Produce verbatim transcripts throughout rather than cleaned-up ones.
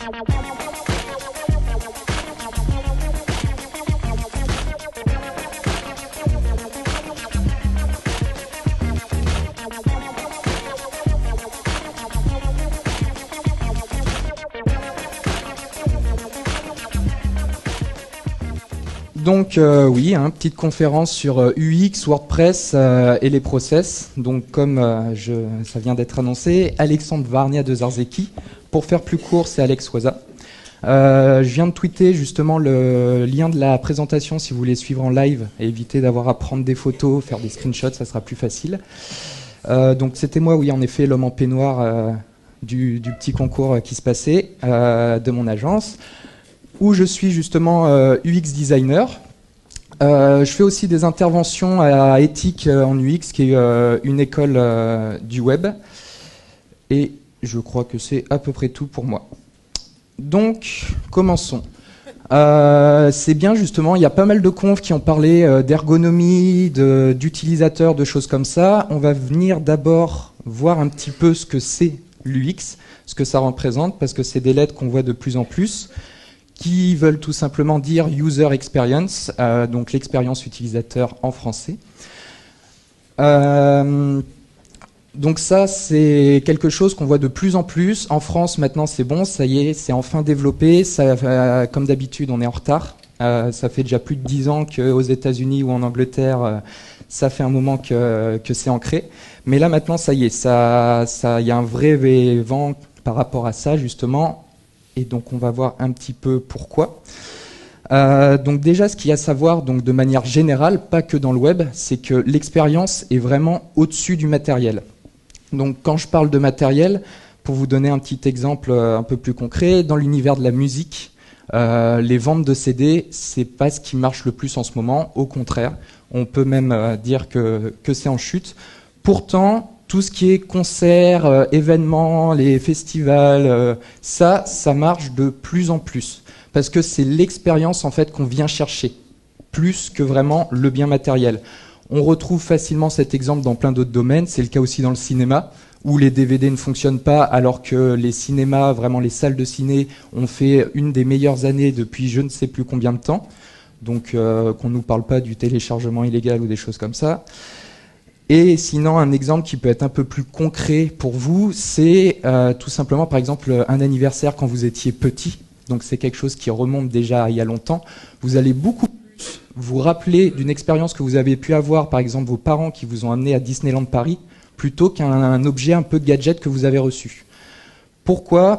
Donc euh, oui, hein, petite conférence sur euh, U X, WordPress euh, et les process. Donc comme euh, je, ça vient d'être annoncé, Alexandre Varnia de Zarzeki. Pour faire plus court, c'est Alex Waza. Euh, je viens de tweeter justement le lien de la présentation si vous voulez suivre en live et éviter d'avoir à prendre des photos, faire des screenshots, ça sera plus facile. Euh, donc c'était moi, oui, en effet, l'homme en peignoir euh, du, du petit concours qui se passait euh, de mon agence, où je suis justement euh, U X designer. Euh, je fais aussi des interventions à Ethic euh, en U X, qui est euh, une école euh, du web. Et je crois que c'est à peu près tout pour moi. Donc, commençons. Euh, c'est bien justement, il y a pas mal de confs qui ont parlé euh, d'ergonomie, de, d'utilisateurs, de choses comme ça. On va venir d'abord voir un petit peu ce que c'est l'U X, ce que ça représente, parce que c'est des lettres qu'on voit de plus en plus, qui veulent tout simplement dire User Experience, euh, donc l'expérience utilisateur en français. Euh, donc ça, c'est quelque chose qu'on voit de plus en plus. En France, maintenant, c'est bon, ça y est, c'est enfin développé. Ça, euh, comme d'habitude, on est en retard. Euh, ça fait déjà plus de dix ans qu'aux États-Unis ou en Angleterre, euh, ça fait un moment que, que c'est ancré. Mais là, maintenant, ça y est, ça, ça, y a un vrai vent par rapport à ça, justement. Et donc, on va voir un petit peu pourquoi. Euh, donc déjà, ce qu'il y a à savoir, donc de manière générale, pas que dans le web, c'est que l'expérience est vraiment au-dessus du matériel. Donc quand je parle de matériel, pour vous donner un petit exemple euh, un peu plus concret, dans l'univers de la musique, euh, les ventes de C D, c'est pas ce qui marche le plus en ce moment. Au contraire, on peut même euh, dire que, que c'est en chute. Pourtant, tout ce qui est concerts, euh, événements, les festivals, euh, ça, ça marche de plus en plus. Parce que c'est l'expérience en fait qu'on vient chercher, plus que vraiment le bien matériel. On retrouve facilement cet exemple dans plein d'autres domaines, c'est le cas aussi dans le cinéma, où les D V D ne fonctionnent pas, alors que les cinémas, vraiment les salles de ciné, ont fait une des meilleures années depuis je ne sais plus combien de temps. Donc euh, qu'on ne nous parle pas du téléchargement illégal ou des choses comme ça. Et sinon, un exemple qui peut être un peu plus concret pour vous, c'est euh, tout simplement, par exemple, un anniversaire quand vous étiez petit. Donc c'est quelque chose qui remonte déjà il y a longtemps. Vous allez beaucoup plus vous rappeler d'une expérience que vous avez pu avoir, par exemple vos parents qui vous ont amené à Disneyland Paris, plutôt qu'un objet un peu gadget que vous avez reçu. Pourquoi ?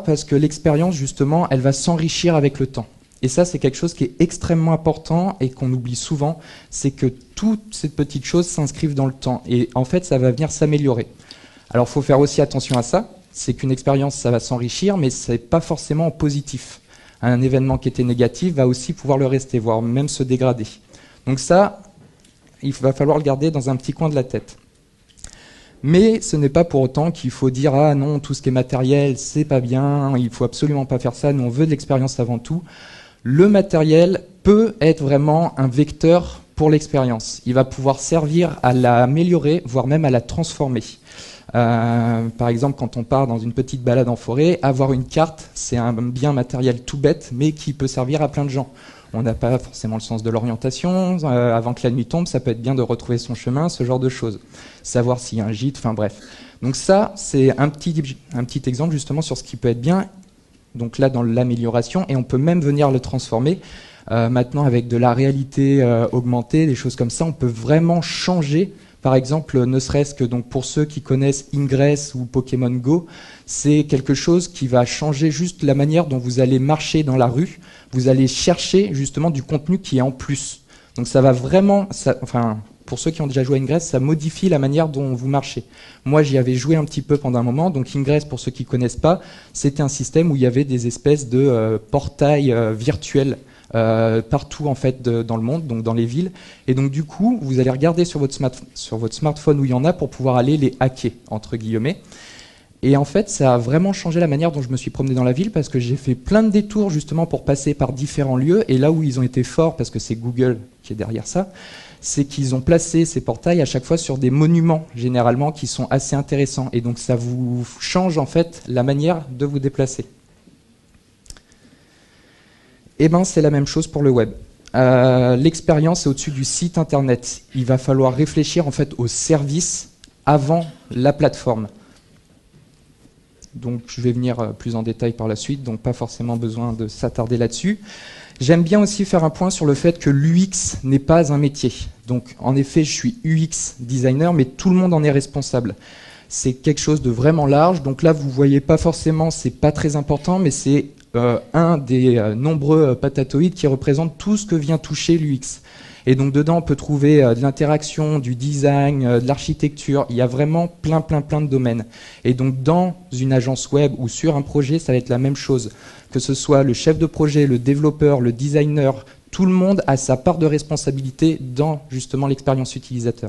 Parce que l'expérience, justement, elle va s'enrichir avec le temps. Et ça, c'est quelque chose qui est extrêmement important et qu'on oublie souvent, c'est que toutes ces petites choses s'inscrivent dans le temps. Et en fait, ça va venir s'améliorer. Alors, il faut faire aussi attention à ça. C'est qu'une expérience, ça va s'enrichir, mais ce n'est pas forcément en positif. Un événement qui était négatif va aussi pouvoir le rester, voire même se dégrader. Donc ça, il va falloir le garder dans un petit coin de la tête. Mais ce n'est pas pour autant qu'il faut dire « Ah non, tout ce qui est matériel, c'est pas bien, il faut absolument pas faire ça, nous on veut de l'expérience avant tout ». Le matériel peut être vraiment un vecteur pour l'expérience. Il va pouvoir servir à l'améliorer, voire même à la transformer. Euh, par exemple, quand on part dans une petite balade en forêt, avoir une carte, c'est un bien matériel tout bête, mais qui peut servir à plein de gens. On n'a pas forcément le sens de l'orientation. Euh, avant que la nuit tombe, ça peut être bien de retrouver son chemin, ce genre de choses. Savoir s'il y a un gîte, enfin bref. Donc ça, c'est un petit, un petit exemple justement sur ce qui peut être bien. Donc là, dans l'amélioration, et on peut même venir le transformer. Euh, maintenant, avec de la réalité euh, augmentée, des choses comme ça, on peut vraiment changer. Par exemple, ne serait-ce que donc pour ceux qui connaissent Ingress ou Pokémon Go, c'est quelque chose qui va changer juste la manière dont vous allez marcher dans la rue. Vous allez chercher justement du contenu qui est en plus. Donc ça va vraiment, ça, enfin pour ceux qui ont déjà joué à Ingress, ça modifie la manière dont vous marchez. Moi, j'y avais joué un petit peu pendant un moment. Donc Ingress, pour ceux qui ne connaissent pas, c'était un système où il y avait des espèces de euh, portails euh, virtuels euh, partout en fait de, dans le monde, donc dans les villes. Et donc du coup, vous allez regarder sur votre, smart, sur votre smartphone où il y en a pour pouvoir aller les hacker, entre guillemets. Et en fait, ça a vraiment changé la manière dont je me suis promené dans la ville parce que j'ai fait plein de détours justement pour passer par différents lieux. Et là où ils ont été forts, parce que c'est Google qui est derrière ça, c'est qu'ils ont placé ces portails à chaque fois sur des monuments, généralement, qui sont assez intéressants. Et donc ça vous change en fait la manière de vous déplacer. Eh ben, c'est la même chose pour le web. Euh, l'expérience est au-dessus du site internet. Il va falloir réfléchir en fait au service avant la plateforme. Donc je vais venir plus en détail par la suite, donc pas forcément besoin de s'attarder là-dessus. J'aime bien aussi faire un point sur le fait que l'U X n'est pas un métier. Donc en effet, je suis U X designer, mais tout le monde en est responsable. C'est quelque chose de vraiment large. Donc là, vous voyez pas forcément, c'est pas très important, mais c'est euh, un des euh, nombreux euh, patatoïdes qui représente tout ce que vient toucher l'U X. Et donc dedans, on peut trouver euh, de l'interaction, du design, euh, de l'architecture. Il y a vraiment plein, plein, plein de domaines. Et donc dans une agence web ou sur un projet, ça va être la même chose. Que ce soit le chef de projet, le développeur, le designer, tout le monde a sa part de responsabilité dans justement l'expérience utilisateur.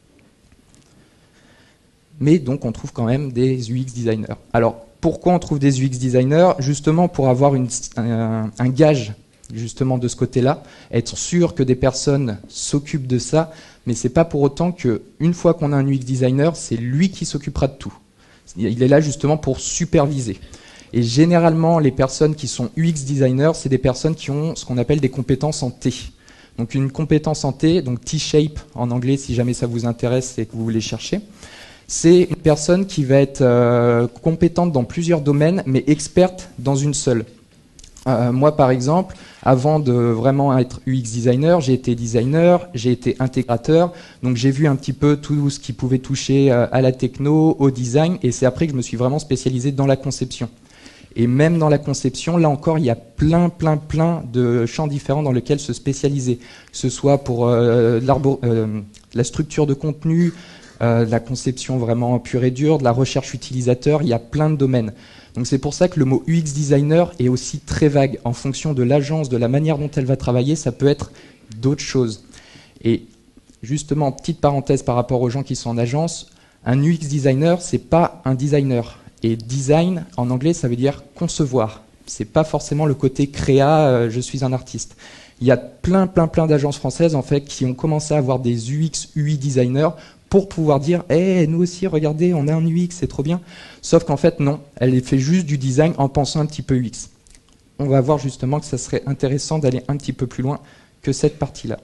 Mais donc on trouve quand même des U X designers. Alors pourquoi on trouve des U X designers? Justement pour avoir une, un, un gage justement de ce côté-là, être sûr que des personnes s'occupent de ça, mais c'est pas pour autant qu'une fois qu'on a un U X designer, c'est lui qui s'occupera de tout. Il est là justement pour superviser. Et généralement, les personnes qui sont U X designers, c'est des personnes qui ont ce qu'on appelle des compétences en T. Donc une compétence en T, donc T-shape en anglais, si jamais ça vous intéresse et que vous voulez chercher, c'est une personne qui va être euh, compétente dans plusieurs domaines, mais experte dans une seule. Euh, moi, par exemple, avant de vraiment être U X designer, j'ai été designer, j'ai été intégrateur, donc j'ai vu un petit peu tout ce qui pouvait toucher euh, à la techno, au design, et c'est après que je me suis vraiment spécialisé dans la conception. Et même dans la conception, là encore, il y a plein, plein, plein de champs différents dans lesquels se spécialiser, que ce soit pour euh, euh, la structure de contenu, euh, la conception vraiment pure et dure, de la recherche utilisateur, il y a plein de domaines. Donc c'est pour ça que le mot U X designer est aussi très vague. En fonction de l'agence, de la manière dont elle va travailler, ça peut être d'autres choses. Et justement, petite parenthèse par rapport aux gens qui sont en agence, un U X designer, c'est pas un designer. Et design, en anglais, ça veut dire concevoir. C'est pas forcément le côté créa, euh, je suis un artiste. Il y a plein, plein, plein d'agences françaises en fait qui ont commencé à avoir des U X, U I designers pour pouvoir dire « Eh, hey, nous aussi, regardez, on a un U X, c'est trop bien ». Sauf qu'en fait, non, elle fait juste du design en pensant un petit peu U X. On va voir justement que ça serait intéressant d'aller un petit peu plus loin que cette partie-là.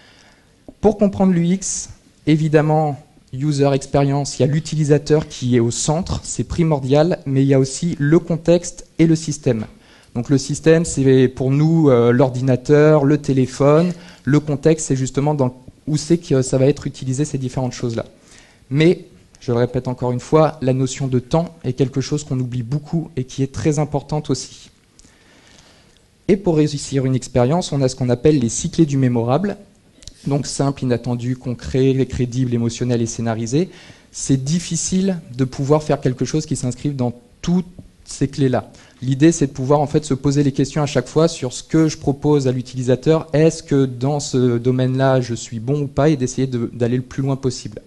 Pour comprendre l'U X, évidemment, user experience, il y a l'utilisateur qui est au centre, c'est primordial, mais il y a aussi le contexte et le système. Donc le système, c'est pour nous euh, l'ordinateur, le téléphone. Le contexte, c'est justement dans où c'est que ça va être utilisé, ces différentes choses-là. Mais, je le répète encore une fois, la notion de temps est quelque chose qu'on oublie beaucoup et qui est très importante aussi. Et pour réussir une expérience, on a ce qu'on appelle les six clés du mémorable. Donc simple, inattendu, concret, crédible, émotionnel et scénarisé. C'est difficile de pouvoir faire quelque chose qui s'inscrive dans toutes ces clés-là. L'idée, c'est de pouvoir en fait se poser les questions à chaque fois sur ce que je propose à l'utilisateur. Est-ce que dans ce domaine-là, je suis bon ou pas, et d'essayer d'aller le plus loin possible.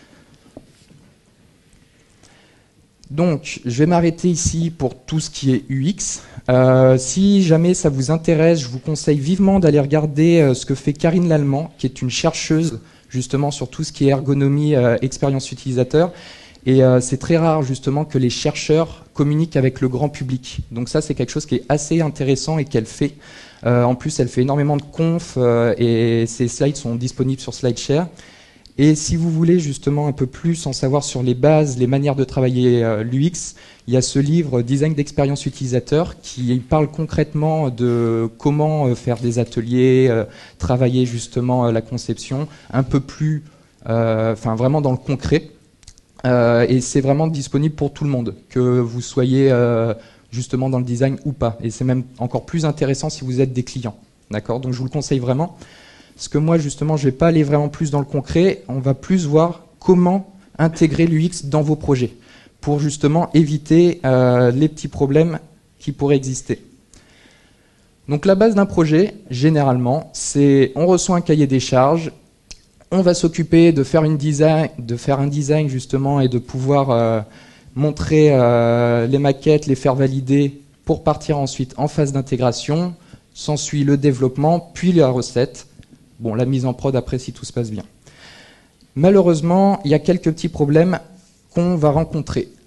Donc, je vais m'arrêter ici pour tout ce qui est U X. Euh, si jamais ça vous intéresse, je vous conseille vivement d'aller regarder euh, ce que fait Karine Lallemand, qui est une chercheuse justement sur tout ce qui est ergonomie, euh, expérience utilisateur. Et euh, c'est très rare justement que les chercheurs communiquent avec le grand public. Donc ça, c'est quelque chose qui est assez intéressant et qu'elle fait. Euh, en plus, elle fait énormément de confs euh, et ses slides sont disponibles sur SlideShare. Et si vous voulez justement un peu plus en savoir sur les bases, les manières de travailler euh, l'U X, il y a ce livre Design d'expérience utilisateur qui parle concrètement de comment euh, faire des ateliers, euh, travailler justement euh, la conception, un peu plus, euh, enfin vraiment dans le concret. Euh, et c'est vraiment disponible pour tout le monde, que vous soyez euh, justement dans le design ou pas. Et c'est même encore plus intéressant si vous êtes des clients. D'accord ? Donc je vous le conseille vraiment. Parce que moi, justement, je ne vais pas aller vraiment plus dans le concret. On va plus voir comment intégrer l'U X dans vos projets pour justement éviter euh, les petits problèmes qui pourraient exister. Donc la base d'un projet, généralement, c'est on reçoit un cahier des charges. On va s'occuper de faire une design, de faire un design justement et de pouvoir euh, montrer euh, les maquettes, les faire valider pour partir ensuite en phase d'intégration. S'ensuit le développement, puis la recette. Bon, la mise en prod après si tout se passe bien. Malheureusement, il y a quelques petits problèmes qu'on va rencontrer.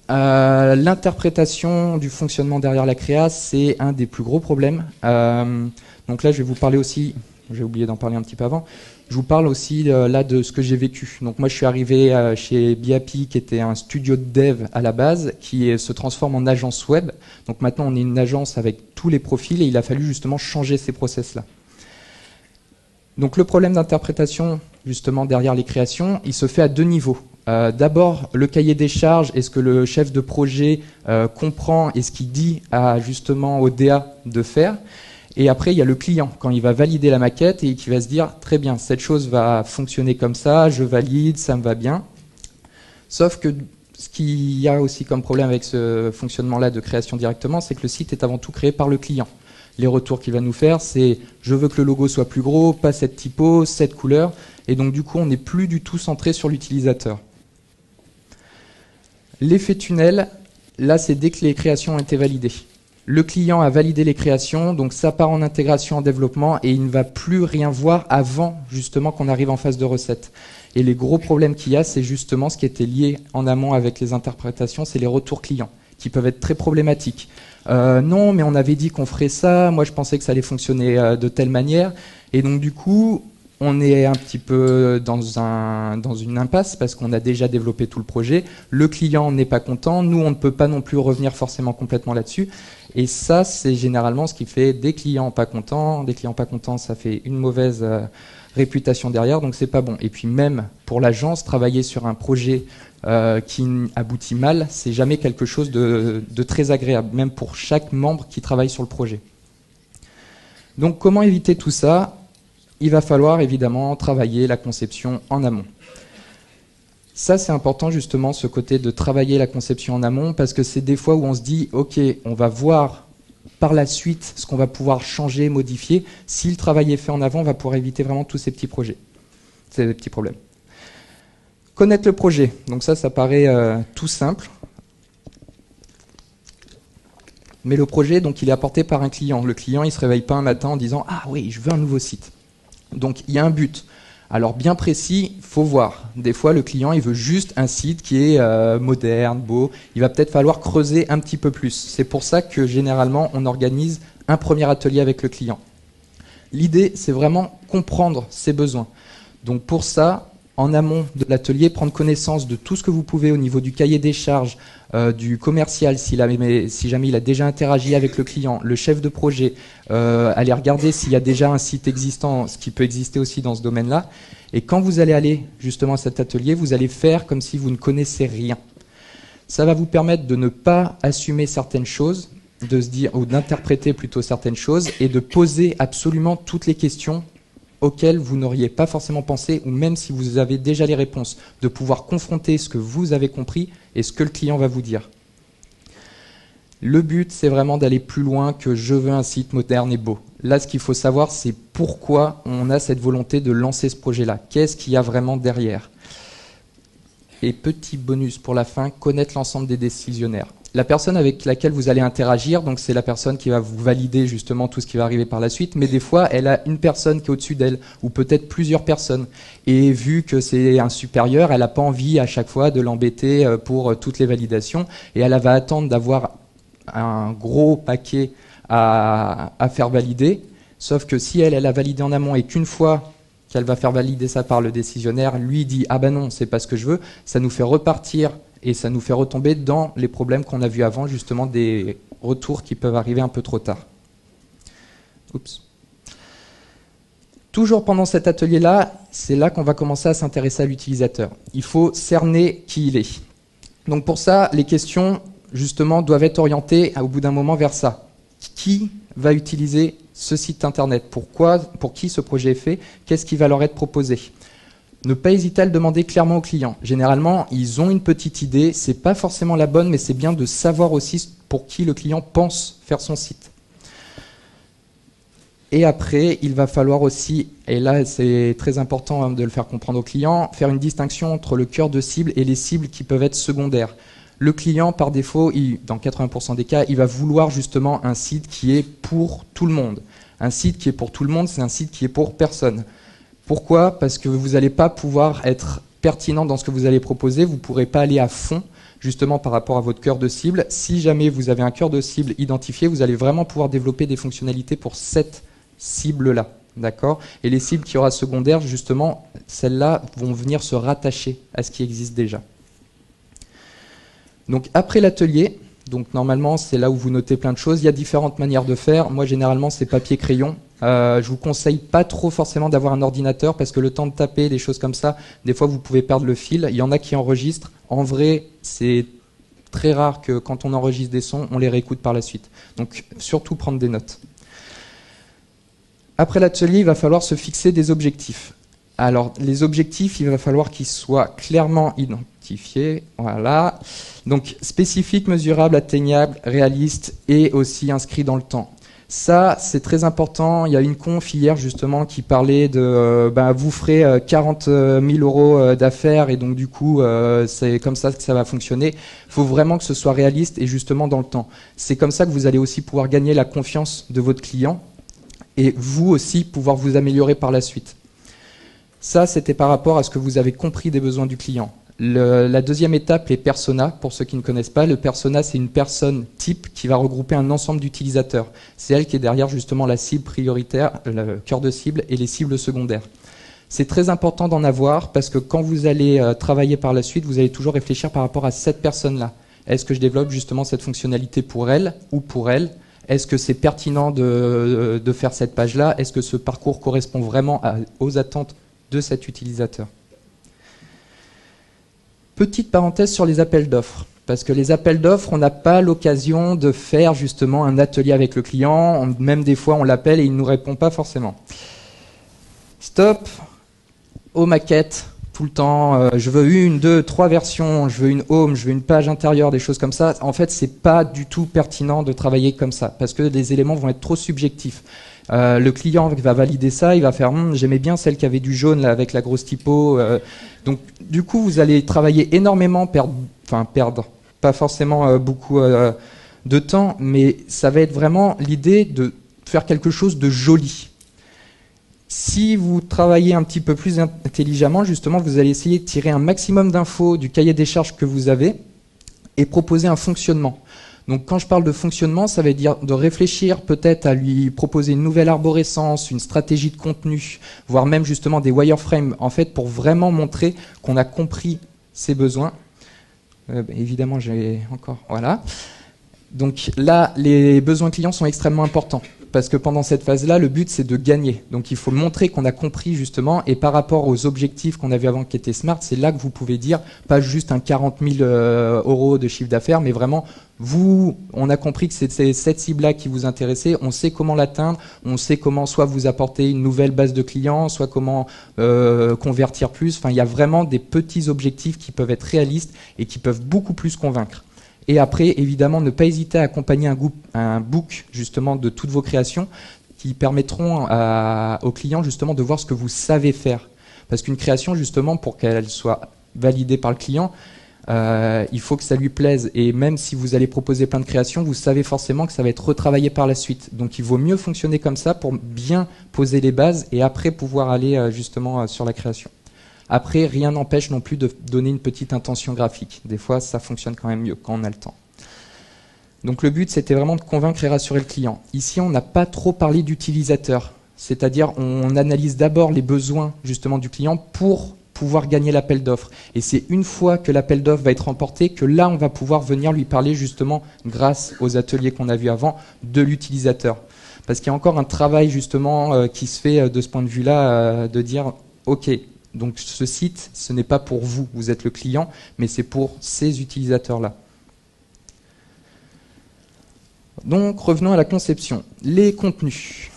Euh, L'interprétation du fonctionnement derrière la créa, c'est un des plus gros problèmes. Euh, donc là, je vais vous parler aussi, j'ai oublié d'en parler un petit peu avant, je vous parle aussi euh, là de ce que j'ai vécu. Donc moi, je suis arrivé euh, chez Biapi, qui était un studio de dev à la base, qui est, se transforme en agence web. Donc maintenant, on est une agence avec tous les profils et il a fallu justement changer ces process-là. Donc le problème d'interprétation, justement, derrière les créations, il se fait à deux niveaux. Euh, D'abord, le cahier des charges et ce que le chef de projet euh, comprend et ce qu'il dit à, justement au D A de faire. Et après, il y a le client, quand il va valider la maquette et qui va se dire « Très bien, cette chose va fonctionner comme ça, je valide, ça me va bien ». Sauf que ce qu'il y a aussi comme problème avec ce fonctionnement-là de création directement, c'est que le site est avant tout créé par le client. Les retours qu'il va nous faire, c'est « je veux que le logo soit plus gros, pas cette typo, cette couleur ». Et donc du coup, on n'est plus du tout centré sur l'utilisateur. L'effet tunnel, là, c'est dès que les créations ont été validées. Le client a validé les créations, donc ça part en intégration, en développement, et il ne va plus rien voir avant justement qu'on arrive en phase de recette. Et les gros problèmes qu'il y a, c'est justement ce qui était lié en amont avec les interprétations, c'est les retours clients, qui peuvent être très problématiques. Euh, non, mais on avait dit qu'on ferait ça, moi je pensais que ça allait fonctionner euh, de telle manière, et donc du coup, on est un petit peu dans, un, dans une impasse parce qu'on a déjà développé tout le projet, le client n'est pas content, nous on ne peut pas non plus revenir forcément complètement là-dessus, et ça c'est généralement ce qui fait des clients pas contents, des clients pas contents ça fait une mauvaise euh, réputation derrière, donc c'est pas bon. Et puis même pour l'agence, travailler sur un projet euh, qui aboutit mal, c'est jamais quelque chose de, de très agréable, même pour chaque membre qui travaille sur le projet. Donc comment éviter tout ça ? Il va falloir évidemment travailler la conception en amont. Ça, c'est important justement, ce côté de travailler la conception en amont, parce que c'est des fois où on se dit, ok, on va voir par la suite ce qu'on va pouvoir changer, modifier. Si le travail est fait en avant, on va pouvoir éviter vraiment tous ces petits projets, ces petits problèmes. Connaître le projet. Donc ça, ça paraît euh, tout simple. Mais le projet, donc, il est apporté par un client. Le client, il ne se réveille pas un matin en disant « Ah oui, je veux un nouveau site ». Donc, il y a un but. Alors, bien précis, il faut voir. Des fois, le client, il veut juste un site qui est euh, moderne, beau. Il va peut-être falloir creuser un petit peu plus. C'est pour ça que, généralement, on organise un premier atelier avec le client. L'idée, c'est vraiment comprendre ses besoins. Donc, pour ça, en amont de l'atelier, prendre connaissance de tout ce que vous pouvez au niveau du cahier des charges, euh, du commercial, si, la, si jamais il a déjà interagi avec le client, le chef de projet, euh, aller regarder s'il y a déjà un site existant, ce qui peut exister aussi dans ce domaine-là. Et quand vous allez aller justement à cet atelier, vous allez faire comme si vous ne connaissez rien. Ça va vous permettre de ne pas assumer certaines choses, de se dire, ou d'interpréter plutôt certaines choses, et de poser absolument toutes les questions auxquelles vous n'auriez pas forcément pensé, ou même si vous avez déjà les réponses, de pouvoir confronter ce que vous avez compris et ce que le client va vous dire. Le but, c'est vraiment d'aller plus loin que je veux un site moderne et beau. Là, ce qu'il faut savoir, c'est pourquoi on a cette volonté de lancer ce projet-là. Qu'est-ce qu'il y a vraiment derrière? Et petit bonus pour la fin, connaître l'ensemble des décisionnaires. La personne avec laquelle vous allez interagir, donc c'est la personne qui va vous valider justement tout ce qui va arriver par la suite, mais des fois, elle a une personne qui est au-dessus d'elle, ou peut-être plusieurs personnes. Et vu que c'est un supérieur, elle n'a pas envie à chaque fois de l'embêter pour toutes les validations, et elle va attendre d'avoir un gros paquet à, à faire valider, sauf que si elle, elle a validé en amont et qu'une fois qu'elle va faire valider ça par le décisionnaire, lui dit « Ah ben non, c'est pas ce que je veux », ça nous fait repartir et ça nous fait retomber dans les problèmes qu'on a vus avant, justement des retours qui peuvent arriver un peu trop tard. Oups. Toujours pendant cet atelier-là, c'est là qu'on va commencer à s'intéresser à l'utilisateur. Il faut cerner qui il est. Donc pour ça, les questions, justement, doivent être orientées au bout d'un moment vers ça. Qui va utiliser ce site internet? Pourquoi, pour qui ce projet est fait? Qu'est-ce qui va leur être proposé? Ne pas hésiter à le demander clairement aux clients. Généralement, ils ont une petite idée, c'est pas forcément la bonne, mais c'est bien de savoir aussi pour qui le client pense faire son site. Et après, il va falloir aussi, et là c'est très important hein, de le faire comprendre aux clients, faire une distinction entre le cœur de cible et les cibles qui peuvent être secondaires. Le client, par défaut, il, dans quatre-vingts pour cent des cas, il va vouloir justement un site qui est pour tout le monde. Un site qui est pour tout le monde, c'est un site qui est pour personne. Pourquoi? Parce que vous n'allez pas pouvoir être pertinent dans ce que vous allez proposer, vous ne pourrez pas aller à fond justement par rapport à votre cœur de cible. Si jamais vous avez un cœur de cible identifié, vous allez vraiment pouvoir développer des fonctionnalités pour cette cible-là. D'accord ? Et les cibles qu'il y aura secondaires, justement, celles-là vont venir se rattacher à ce qui existe déjà. Donc après l'atelier, donc normalement c'est là où vous notez plein de choses, il y a différentes manières de faire. Moi généralement c'est papier-crayon. Euh, je vous conseille pas trop forcément d'avoir un ordinateur parce que le temps de taper, des choses comme ça, des fois vous pouvez perdre le fil. Il y en a qui enregistrent. En vrai, c'est très rare que quand on enregistre des sons, on les réécoute par la suite. Donc surtout prendre des notes. Après l'atelier, il va falloir se fixer des objectifs. Alors les objectifs, il va falloir qu'ils soient clairement identifiés. Voilà. Donc spécifiques, mesurables, atteignables, réalistes et aussi inscrits dans le temps. Ça, c'est très important. Il y a une conf hier justement qui parlait de euh, ben, vous ferez euh, quarante mille euros euh, d'affaires et donc du coup euh, c'est comme ça que ça va fonctionner. Il faut vraiment que ce soit réaliste et justement dans le temps. C'est comme ça que vous allez aussi pouvoir gagner la confiance de votre client et vous aussi pouvoir vous améliorer par la suite. Ça, c'était par rapport à ce que vous avez compris des besoins du client. Le, la deuxième étape, les personas, pour ceux qui ne connaissent pas. Le persona, c'est une personne type qui va regrouper un ensemble d'utilisateurs. C'est elle qui est derrière justement la cible prioritaire, le cœur de cible et les cibles secondaires. C'est très important d'en avoir parce que quand vous allez euh, travailler par la suite, vous allez toujours réfléchir par rapport à cette personne-là. Est-ce que je développe justement cette fonctionnalité pour elle ou pour elle ? Est-ce que c'est pertinent de, de faire cette page-là ? Est-ce que ce parcours correspond vraiment à, aux attentes de cet utilisateur ? Petite parenthèse sur les appels d'offres, parce que les appels d'offres, on n'a pas l'occasion de faire justement un atelier avec le client, on, même des fois on l'appelle et il ne nous répond pas forcément. Stop, aux maquettes, tout le temps, euh, je veux une, deux, trois versions, je veux une home, je veux une page intérieure, des choses comme ça. En fait, c'est pas du tout pertinent de travailler comme ça, parce que les éléments vont être trop subjectifs. Euh, le client va valider ça, il va faire hm, j'aimais bien celle qui avait du jaune là, avec la grosse typo. Euh, donc du coup vous allez travailler énormément, perdre, enfin perdre, pas forcément euh, beaucoup euh, de temps, mais ça va être vraiment l'idée de faire quelque chose de joli. Si vous travaillez un petit peu plus intelligemment, justement, vous allez essayer de tirer un maximum d'infos du cahier des charges que vous avez et proposer un fonctionnement. Donc quand je parle de fonctionnement, ça veut dire de réfléchir peut-être à lui proposer une nouvelle arborescence, une stratégie de contenu, voire même justement des wireframes, en fait, pour vraiment montrer qu'on a compris ses besoins. Euh, bah, évidemment, j'ai encore... Voilà. Donc là, les besoins clients sont extrêmement importants. Parce que pendant cette phase-là, le but, c'est de gagner. Donc il faut montrer qu'on a compris justement, et par rapport aux objectifs qu'on a vu avant qui étaient smart, c'est là que vous pouvez dire, pas juste un quarante mille euh, euros de chiffre d'affaires, mais vraiment, vous, on a compris que c'est cette cible-là qui vous intéressait, on sait comment l'atteindre, on sait comment soit vous apporter une nouvelle base de clients, soit comment euh, convertir plus. Enfin, il y a vraiment des petits objectifs qui peuvent être réalistes et qui peuvent beaucoup plus convaincre. Et après, évidemment, ne pas hésiter à accompagner un, groupe, un book justement de toutes vos créations qui permettront à, aux clients justement de voir ce que vous savez faire. Parce qu'une création, justement, pour qu'elle soit validée par le client, euh, il faut que ça lui plaise. Et même si vous allez proposer plein de créations, vous savez forcément que ça va être retravaillé par la suite. Donc il vaut mieux fonctionner comme ça pour bien poser les bases et après pouvoir aller euh, justement euh, sur la création. Après, rien n'empêche non plus de donner une petite intention graphique. Des fois, ça fonctionne quand même mieux quand on a le temps. Donc le but, c'était vraiment de convaincre et rassurer le client. Ici, on n'a pas trop parlé d'utilisateur. C'est-à-dire, on analyse d'abord les besoins justement du client pour pouvoir gagner l'appel d'offres. Et c'est une fois que l'appel d'offres va être remporté que là, on va pouvoir venir lui parler justement, grâce aux ateliers qu'on a vus avant, de l'utilisateur. Parce qu'il y a encore un travail justement euh, qui se fait euh, de ce point de vue-là, euh, de dire, ok, donc ce site, ce n'est pas pour vous, vous êtes le client, mais c'est pour ces utilisateurs-là. Donc revenons à la conception. Les contenus.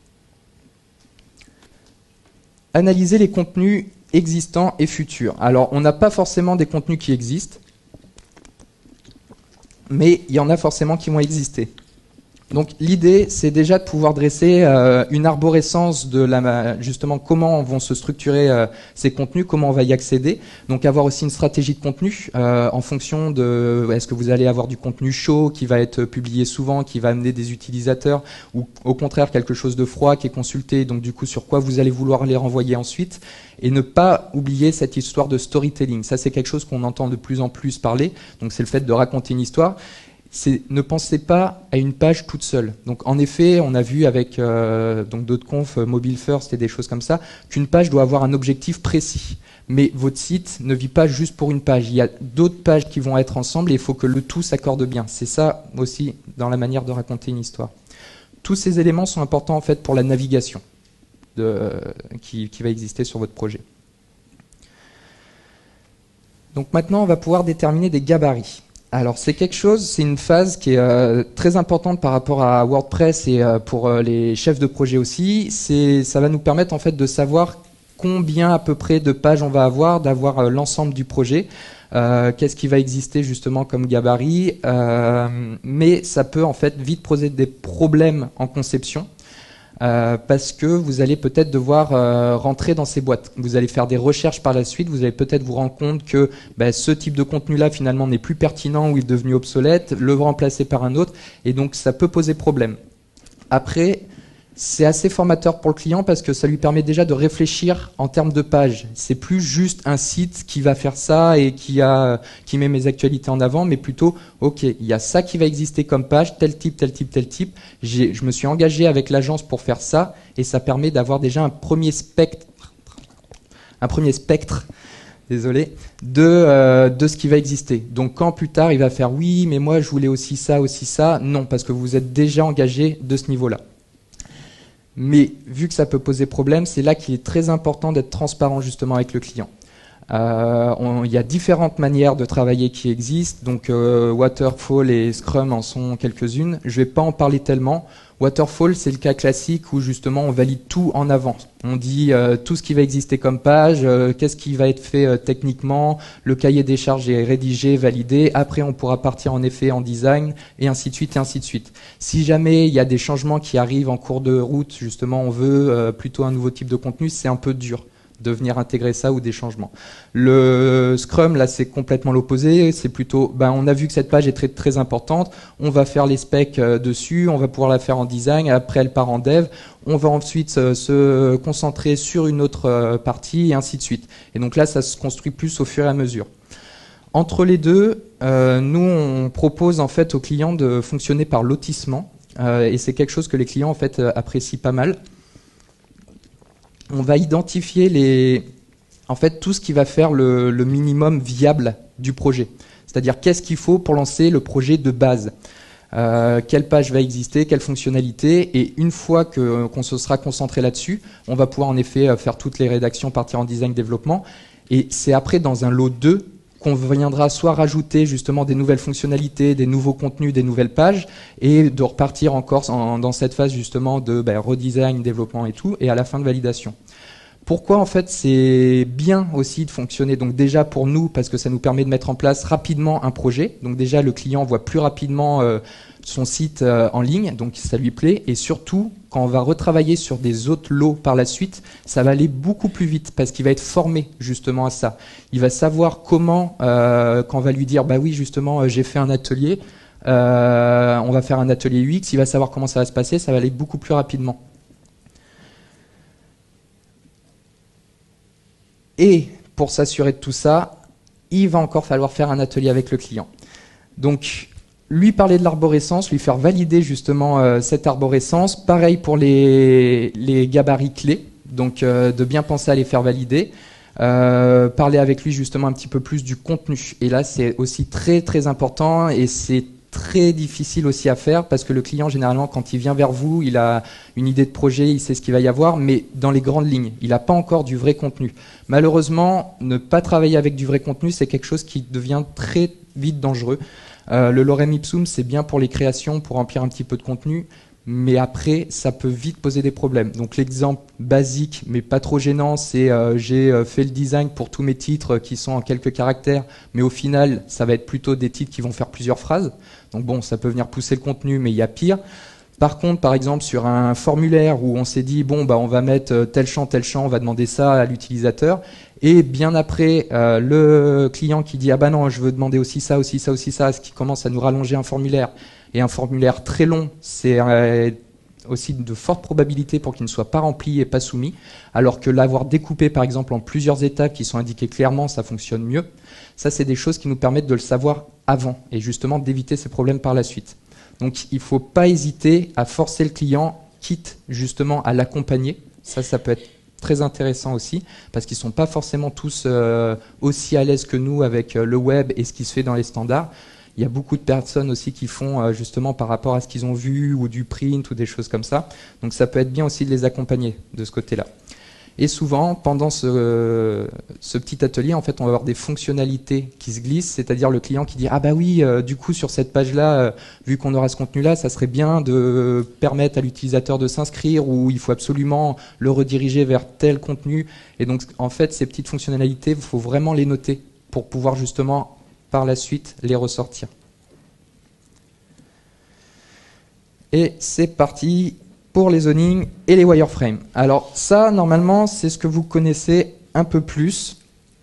Analyser les contenus existants et futurs. Alors on n'a pas forcément des contenus qui existent, mais il y en a forcément qui vont exister. Donc l'idée, c'est déjà de pouvoir dresser euh, une arborescence de la, justement comment vont se structurer euh, ces contenus, comment on va y accéder. Donc avoir aussi une stratégie de contenu euh, en fonction de est-ce que vous allez avoir du contenu chaud qui va être publié souvent, qui va amener des utilisateurs, ou au contraire quelque chose de froid qui est consulté, donc du coup sur quoi vous allez vouloir les renvoyer ensuite. Et ne pas oublier cette histoire de storytelling. Ça, c'est quelque chose qu'on entend de plus en plus parler. Donc c'est le fait de raconter une histoire. C'est ne pensez pas à une page toute seule. Donc en effet, on a vu avec euh, donc d'autres confs, euh, Mobile First et des choses comme ça, qu'une page doit avoir un objectif précis. Mais votre site ne vit pas juste pour une page. Il y a d'autres pages qui vont être ensemble et il faut que le tout s'accorde bien. C'est ça aussi dans la manière de raconter une histoire. Tous ces éléments sont importants en fait pour la navigation de, euh, qui, qui va exister sur votre projet. Donc maintenant, on va pouvoir déterminer des gabarits. Alors c'est quelque chose, c'est une phase qui est euh, très importante par rapport à WordPress et euh, pour euh, les chefs de projet aussi. C'est, ça va nous permettre en fait de savoir combien à peu près de pages on va avoir, d'avoir euh, l'ensemble du projet, euh, qu'est-ce qui va exister justement comme gabarit. Euh, mais ça peut en fait vite poser des problèmes en conception. Euh, parce que vous allez peut-être devoir euh, rentrer dans ces boîtes. Vous allez faire des recherches par la suite, vous allez peut-être vous rendre compte que bah, ce type de contenu-là finalement n'est plus pertinent ou est devenu obsolète, le remplacer par un autre, et donc ça peut poser problème. Après, c'est assez formateur pour le client parce que ça lui permet déjà de réfléchir en termes de pages. C'est plus juste un site qui va faire ça et qui, a, qui met mes actualités en avant, mais plutôt, ok, il y a ça qui va exister comme page, tel type, tel type, tel type. J'ai, je me suis engagé avec l'agence pour faire ça et ça permet d'avoir déjà un premier spectre, un premier spectre, désolé, de, euh, de ce qui va exister. Donc quand plus tard il va faire oui, mais moi je voulais aussi ça, aussi ça, non, parce que vous êtes déjà engagé de ce niveau-là. Mais vu que ça peut poser problème, c'est là qu'il est très important d'être transparent justement avec le client. Euh, on, il y a différentes manières de travailler qui existent, donc euh, Waterfall et Scrum en sont quelques-unes. Je ne vais pas en parler tellement. Waterfall, c'est le cas classique où justement on valide tout en avant. On dit euh, tout ce qui va exister comme page, euh, qu'est-ce qui va être fait euh, techniquement, le cahier des charges est rédigé, validé, après on pourra partir en effet en design, et ainsi de suite, et ainsi de suite. Si jamais il y a des changements qui arrivent en cours de route, justement on veut euh, plutôt un nouveau type de contenu, c'est un peu dur de venir intégrer ça ou des changements. Le Scrum, là, c'est complètement l'opposé. C'est plutôt, ben, on a vu que cette page est très, très importante. On va faire les specs euh, dessus. On va pouvoir la faire en design. Après, elle part en dev. On va ensuite euh, se concentrer sur une autre euh, partie et ainsi de suite. Et donc là, ça se construit plus au fur et à mesure. Entre les deux, euh, nous, on propose en fait aux clients de fonctionner par lotissement. Euh, et c'est quelque chose que les clients en fait apprécient pas mal. On va identifier les, en fait, tout ce qui va faire le, le minimum viable du projet. C'est-à-dire qu'est-ce qu'il faut pour lancer le projet de base. Euh, quelle page va exister, quelle fonctionnalité, et une fois que, qu'on se sera concentré là-dessus, on va pouvoir en effet faire toutes les rédactions, partir en design, développement, et c'est après dans un lot deux qu'on viendra soit rajouter justement des nouvelles fonctionnalités, des nouveaux contenus, des nouvelles pages, et de repartir encore en, dans cette phase justement de ben, redesign, développement et tout, et à la fin de validation. Pourquoi en fait c'est bien aussi de fonctionner, donc déjà pour nous, parce que ça nous permet de mettre en place rapidement un projet, donc déjà le client voit plus rapidement euh, son site euh, en ligne, donc ça lui plaît, et surtout quand on va retravailler sur des autres lots par la suite, ça va aller beaucoup plus vite parce qu'il va être formé justement à ça. Il va savoir comment, euh, quand on va lui dire bah oui justement euh, j'ai fait un atelier, euh, on va faire un atelier U X, il va savoir comment ça va se passer, ça va aller beaucoup plus rapidement. Et pour s'assurer de tout ça, il va encore falloir faire un atelier avec le client. Donc, lui parler de l'arborescence, lui faire valider justement euh, cette arborescence. Pareil pour les, les gabarits clés, donc euh, de bien penser à les faire valider. Euh, parler avec lui justement un petit peu plus du contenu. Et là, c'est aussi très très important et c'est très difficile aussi à faire parce que le client, généralement, quand il vient vers vous, il a une idée de projet, il sait ce qu'il va y avoir, mais dans les grandes lignes, il n'a pas encore du vrai contenu. Malheureusement, ne pas travailler avec du vrai contenu, c'est quelque chose qui devient très vite dangereux. Euh, le lorem ipsum, c'est bien pour les créations, pour remplir un petit peu de contenu, mais après, ça peut vite poser des problèmes. Donc l'exemple basique, mais pas trop gênant, c'est euh, j'ai euh, fait le design pour tous mes titres qui sont en quelques caractères, mais au final, ça va être plutôt des titres qui vont faire plusieurs phrases. Donc bon, ça peut venir pousser le contenu, mais il y a pire. Par contre, par exemple, sur un formulaire où on s'est dit, bon, bah, on va mettre tel champ, tel champ, on va demander ça à l'utilisateur, et bien après, euh, le client qui dit, ah bah non, je veux demander aussi ça, aussi ça, aussi ça, ce qui commence à nous rallonger un formulaire, et un formulaire très long, c'est euh, aussi de fortes probabilités pour qu'il ne soit pas rempli et pas soumis, alors que l'avoir découpé, par exemple, en plusieurs étapes qui sont indiquées clairement, ça fonctionne mieux. Ça, c'est des choses qui nous permettent de le savoir avant, et justement d'éviter ces problèmes par la suite. Donc il ne faut pas hésiter à forcer le client, quitte justement à l'accompagner. Ça, ça peut être très intéressant aussi, parce qu'ils ne sont pas forcément tous euh, aussi à l'aise que nous avec euh, le web et ce qui se fait dans les standards. Il y a beaucoup de personnes aussi qui font euh, justement par rapport à ce qu'ils ont vu, ou du print, ou des choses comme ça. Donc ça peut être bien aussi de les accompagner de ce côté-là. Et souvent, pendant ce, ce petit atelier, en fait, on va avoir des fonctionnalités qui se glissent, c'est-à-dire le client qui dit « Ah bah oui, euh, du coup, sur cette page-là, euh, vu qu'on aura ce contenu-là, ça serait bien de permettre à l'utilisateur de s'inscrire ou il faut absolument le rediriger vers tel contenu. » Et donc, en fait, ces petites fonctionnalités, il faut vraiment les noter pour pouvoir justement, par la suite, les ressortir. Et c'est parti pour les zonings et les wireframes. Alors ça, normalement, c'est ce que vous connaissez un peu plus.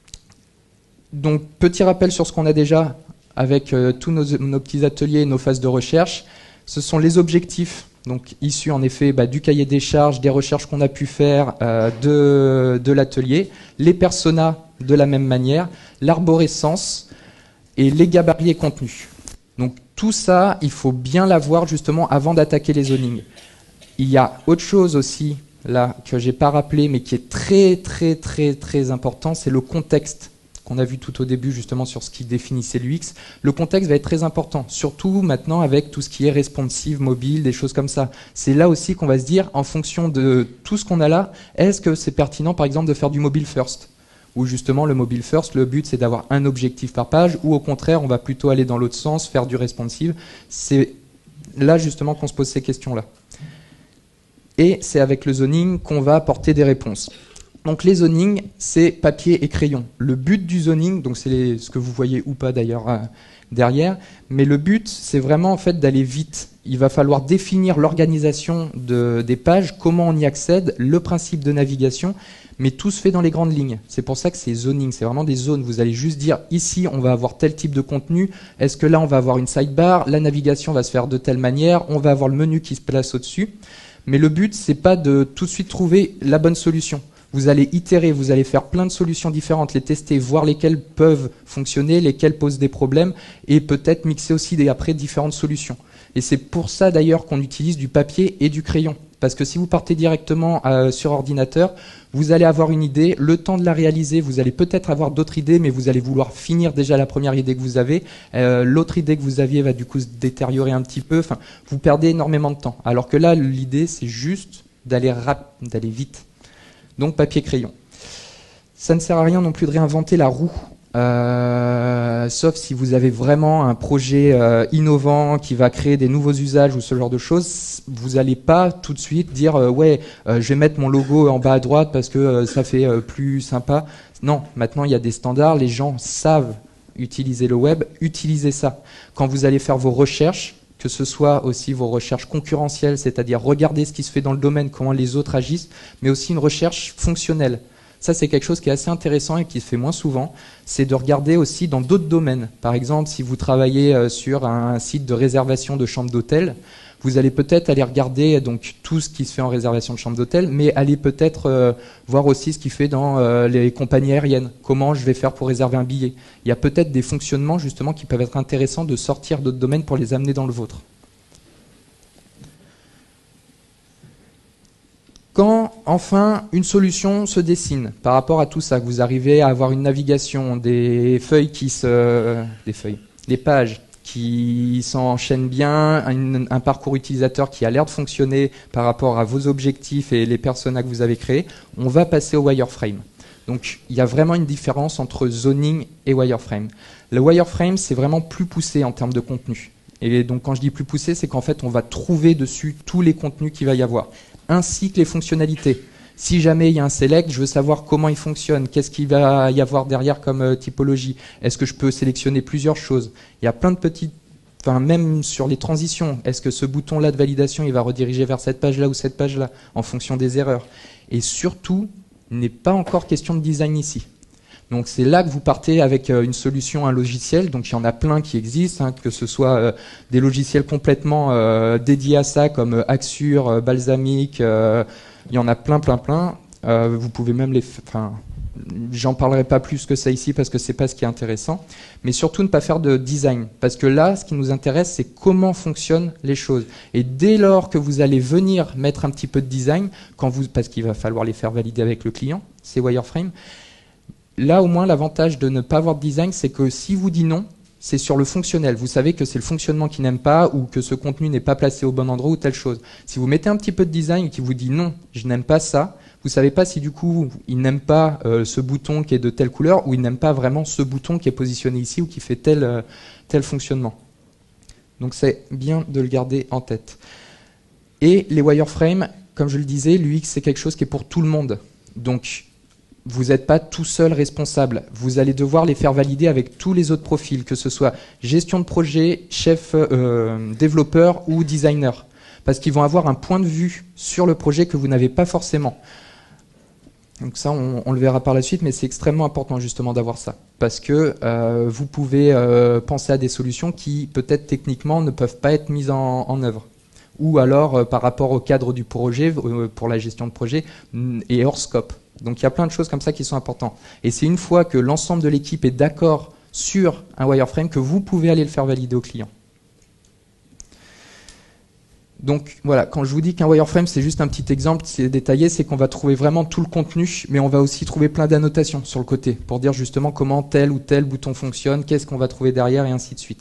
Donc, petit rappel sur ce qu'on a déjà avec euh, tous nos, nos petits ateliers et nos phases de recherche. Ce sont les objectifs, donc issus en effet bah, du cahier des charges, des recherches qu'on a pu faire euh, de, de l'atelier, les personas de la même manière, l'arborescence et les gabarits et contenus. Donc tout ça, il faut bien l'avoir justement avant d'attaquer les zonings. Il y a autre chose aussi, là, que j'ai pas rappelé, mais qui est très, très, très, très important, c'est le contexte qu'on a vu tout au début, justement, sur ce qui définissait l'U X. Le contexte va être très important, surtout maintenant avec tout ce qui est responsive, mobile, des choses comme ça. C'est là aussi qu'on va se dire, en fonction de tout ce qu'on a là, est-ce que c'est pertinent, par exemple, de faire du mobile first ? Ou justement, le mobile first, le but, c'est d'avoir un objectif par page, ou au contraire, on va plutôt aller dans l'autre sens, faire du responsive. C'est là, justement, qu'on se pose ces questions-là. Et c'est avec le zoning qu'on va apporter des réponses. Donc les zonings, c'est papier et crayon. Le but du zoning, donc c'est ce que vous voyez ou pas d'ailleurs euh, derrière, mais le but, c'est vraiment en fait d'aller vite. Il va falloir définir l'organisation de, des pages, comment on y accède, le principe de navigation, mais tout se fait dans les grandes lignes. C'est pour ça que c'est zoning, c'est vraiment des zones. Vous allez juste dire, ici, on va avoir tel type de contenu, est-ce que là, on va avoir une sidebar, la navigation va se faire de telle manière, on va avoir le menu qui se place au-dessus. Mais le but, c'est pas de tout de suite trouver la bonne solution. Vous allez itérer, vous allez faire plein de solutions différentes, les tester, voir lesquelles peuvent fonctionner, lesquelles posent des problèmes, et peut-être mixer aussi des, après différentes solutions. Et c'est pour ça d'ailleurs qu'on utilise du papier et du crayon. Parce que si vous partez directement euh, sur ordinateur, vous allez avoir une idée, le temps de la réaliser, vous allez peut-être avoir d'autres idées, mais vous allez vouloir finir déjà la première idée que vous avez. Euh, L'autre idée que vous aviez va du coup se détériorer un petit peu. Enfin, vous perdez énormément de temps. Alors que là, l'idée, c'est juste d'aller rap- d'aller vite. Donc papier-crayon. Ça ne sert à rien non plus de réinventer la roue. Euh, sauf si vous avez vraiment un projet euh, innovant qui va créer des nouveaux usages ou ce genre de choses, vous n'allez pas tout de suite dire euh, ouais, euh, je vais mettre mon logo en bas à droite parce que euh, ça fait euh, plus sympa. Non, maintenant il y a des standards, les gens savent utiliser le web, utilisez ça. Quand vous allez faire vos recherches, que ce soit aussi vos recherches concurrentielles, c'est-à-dire regarder ce qui se fait dans le domaine, comment les autres agissent, mais aussi une recherche fonctionnelle. Ça, c'est quelque chose qui est assez intéressant et qui se fait moins souvent, c'est de regarder aussi dans d'autres domaines. Par exemple, si vous travaillez sur un site de réservation de chambres d'hôtel, vous allez peut-être aller regarder donc tout ce qui se fait en réservation de chambres d'hôtel, mais allez peut-être euh, voir aussi ce qui fait dans euh, les compagnies aériennes. Comment je vais faire pour réserver un billet. Il y a peut-être des fonctionnements justement qui peuvent être intéressants de sortir d'autres domaines pour les amener dans le vôtre. Quand, enfin, une solution se dessine par rapport à tout ça, que vous arrivez à avoir une navigation, des feuilles qui se... des feuilles, des pages qui s'enchaînent bien, un, un parcours utilisateur qui a l'air de fonctionner par rapport à vos objectifs et les personas que vous avez créés, on va passer au wireframe. Donc, il y a vraiment une différence entre zoning et wireframe. Le wireframe, c'est vraiment plus poussé en termes de contenu. Et donc, quand je dis plus poussé, c'est qu'en fait, on va trouver dessus tous les contenus qu'il va y avoir, ainsi que les fonctionnalités. Si jamais il y a un select, je veux savoir comment il fonctionne, qu'est-ce qu'il va y avoir derrière comme euh, typologie. Est-ce que je peux sélectionner plusieurs choses? Il y a plein de petits enfin même sur les transitions, est-ce que ce bouton-là de validation, il va rediriger vers cette page-là ou cette page-là, en fonction des erreurs. Et surtout, il n'est pas encore question de design ici. Donc c'est là que vous partez avec euh, une solution, un logiciel. Donc il y en a plein qui existent, hein, que ce soit euh, des logiciels complètement euh, dédiés à ça, comme euh, Axure, euh, Balsamiq, euh, il y en a plein, plein, plein. Euh, vous pouvez même les... Enfin, j'en parlerai pas plus que ça ici parce que c'est pas ce qui est intéressant. Mais surtout ne pas faire de design. Parce que là, ce qui nous intéresse, c'est comment fonctionnent les choses. Et dès lors que vous allez venir mettre un petit peu de design, quand vous, parce qu'il va falloir les faire valider avec le client, ces wireframes, là, au moins, l'avantage de ne pas avoir de design, c'est que si vous dites non, c'est sur le fonctionnel. Vous savez que c'est le fonctionnement qui n'aime pas ou que ce contenu n'est pas placé au bon endroit ou telle chose. Si vous mettez un petit peu de design et qui vous dit non, je n'aime pas ça, vous ne savez pas si du coup, il n'aime pas euh, ce bouton qui est de telle couleur ou il n'aime pas vraiment ce bouton qui est positionné ici ou qui fait tel, euh, tel fonctionnement. Donc c'est bien de le garder en tête. Et les wireframes, comme je le disais, l'U X, c'est quelque chose qui est pour tout le monde. Donc, vous n'êtes pas tout seul responsable. Vous allez devoir les faire valider avec tous les autres profils, que ce soit gestion de projet, chef euh, développeur ou designer. Parce qu'ils vont avoir un point de vue sur le projet que vous n'avez pas forcément. Donc ça, on, on le verra par la suite, mais c'est extrêmement important justement d'avoir ça. Parce que euh, vous pouvez euh, penser à des solutions qui, peut-être techniquement, ne peuvent pas être mises en, en œuvre. Ou alors, euh, par rapport au cadre du projet, euh, pour la gestion de projet, et hors scope. Donc il y a plein de choses comme ça qui sont importantes. Et c'est une fois que l'ensemble de l'équipe est d'accord sur un wireframe que vous pouvez aller le faire valider au client. Donc voilà, quand je vous dis qu'un wireframe c'est juste un petit exemple, c'est détaillé, c'est qu'on va trouver vraiment tout le contenu, mais on va aussi trouver plein d'annotations sur le côté, pour dire justement comment tel ou tel bouton fonctionne, qu'est-ce qu'on va trouver derrière, et ainsi de suite.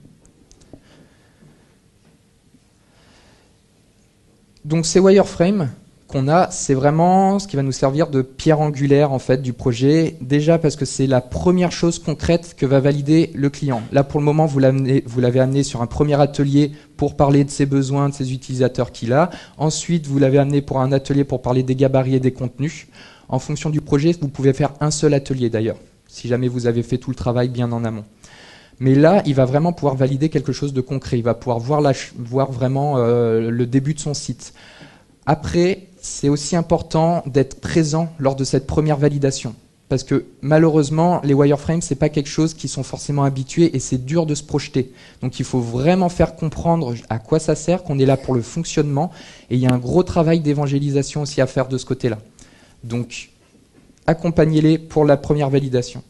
Donc ces wireframes qu'on a, c'est vraiment ce qui va nous servir de pierre angulaire en fait du projet. Déjà parce que c'est la première chose concrète que va valider le client. Là pour le moment, vous l'avez vous l'avez amené sur un premier atelier pour parler de ses besoins, de ses utilisateurs qu'il a. Ensuite, vous l'avez amené pour un atelier pour parler des gabarits et des contenus. En fonction du projet, vous pouvez faire un seul atelier d'ailleurs, si jamais vous avez fait tout le travail bien en amont. Mais là, il va vraiment pouvoir valider quelque chose de concret. Il va pouvoir voir, la, voir vraiment euh, le début de son site. Après, c'est aussi important d'être présent lors de cette première validation. Parce que malheureusement, les wireframes, ce n'est pas quelque chose qui sont forcément habitués et c'est dur de se projeter. Donc il faut vraiment faire comprendre à quoi ça sert, qu'on est là pour le fonctionnement. Et il y a un gros travail d'évangélisation aussi à faire de ce côté-là. Donc accompagnez-les pour la première validation.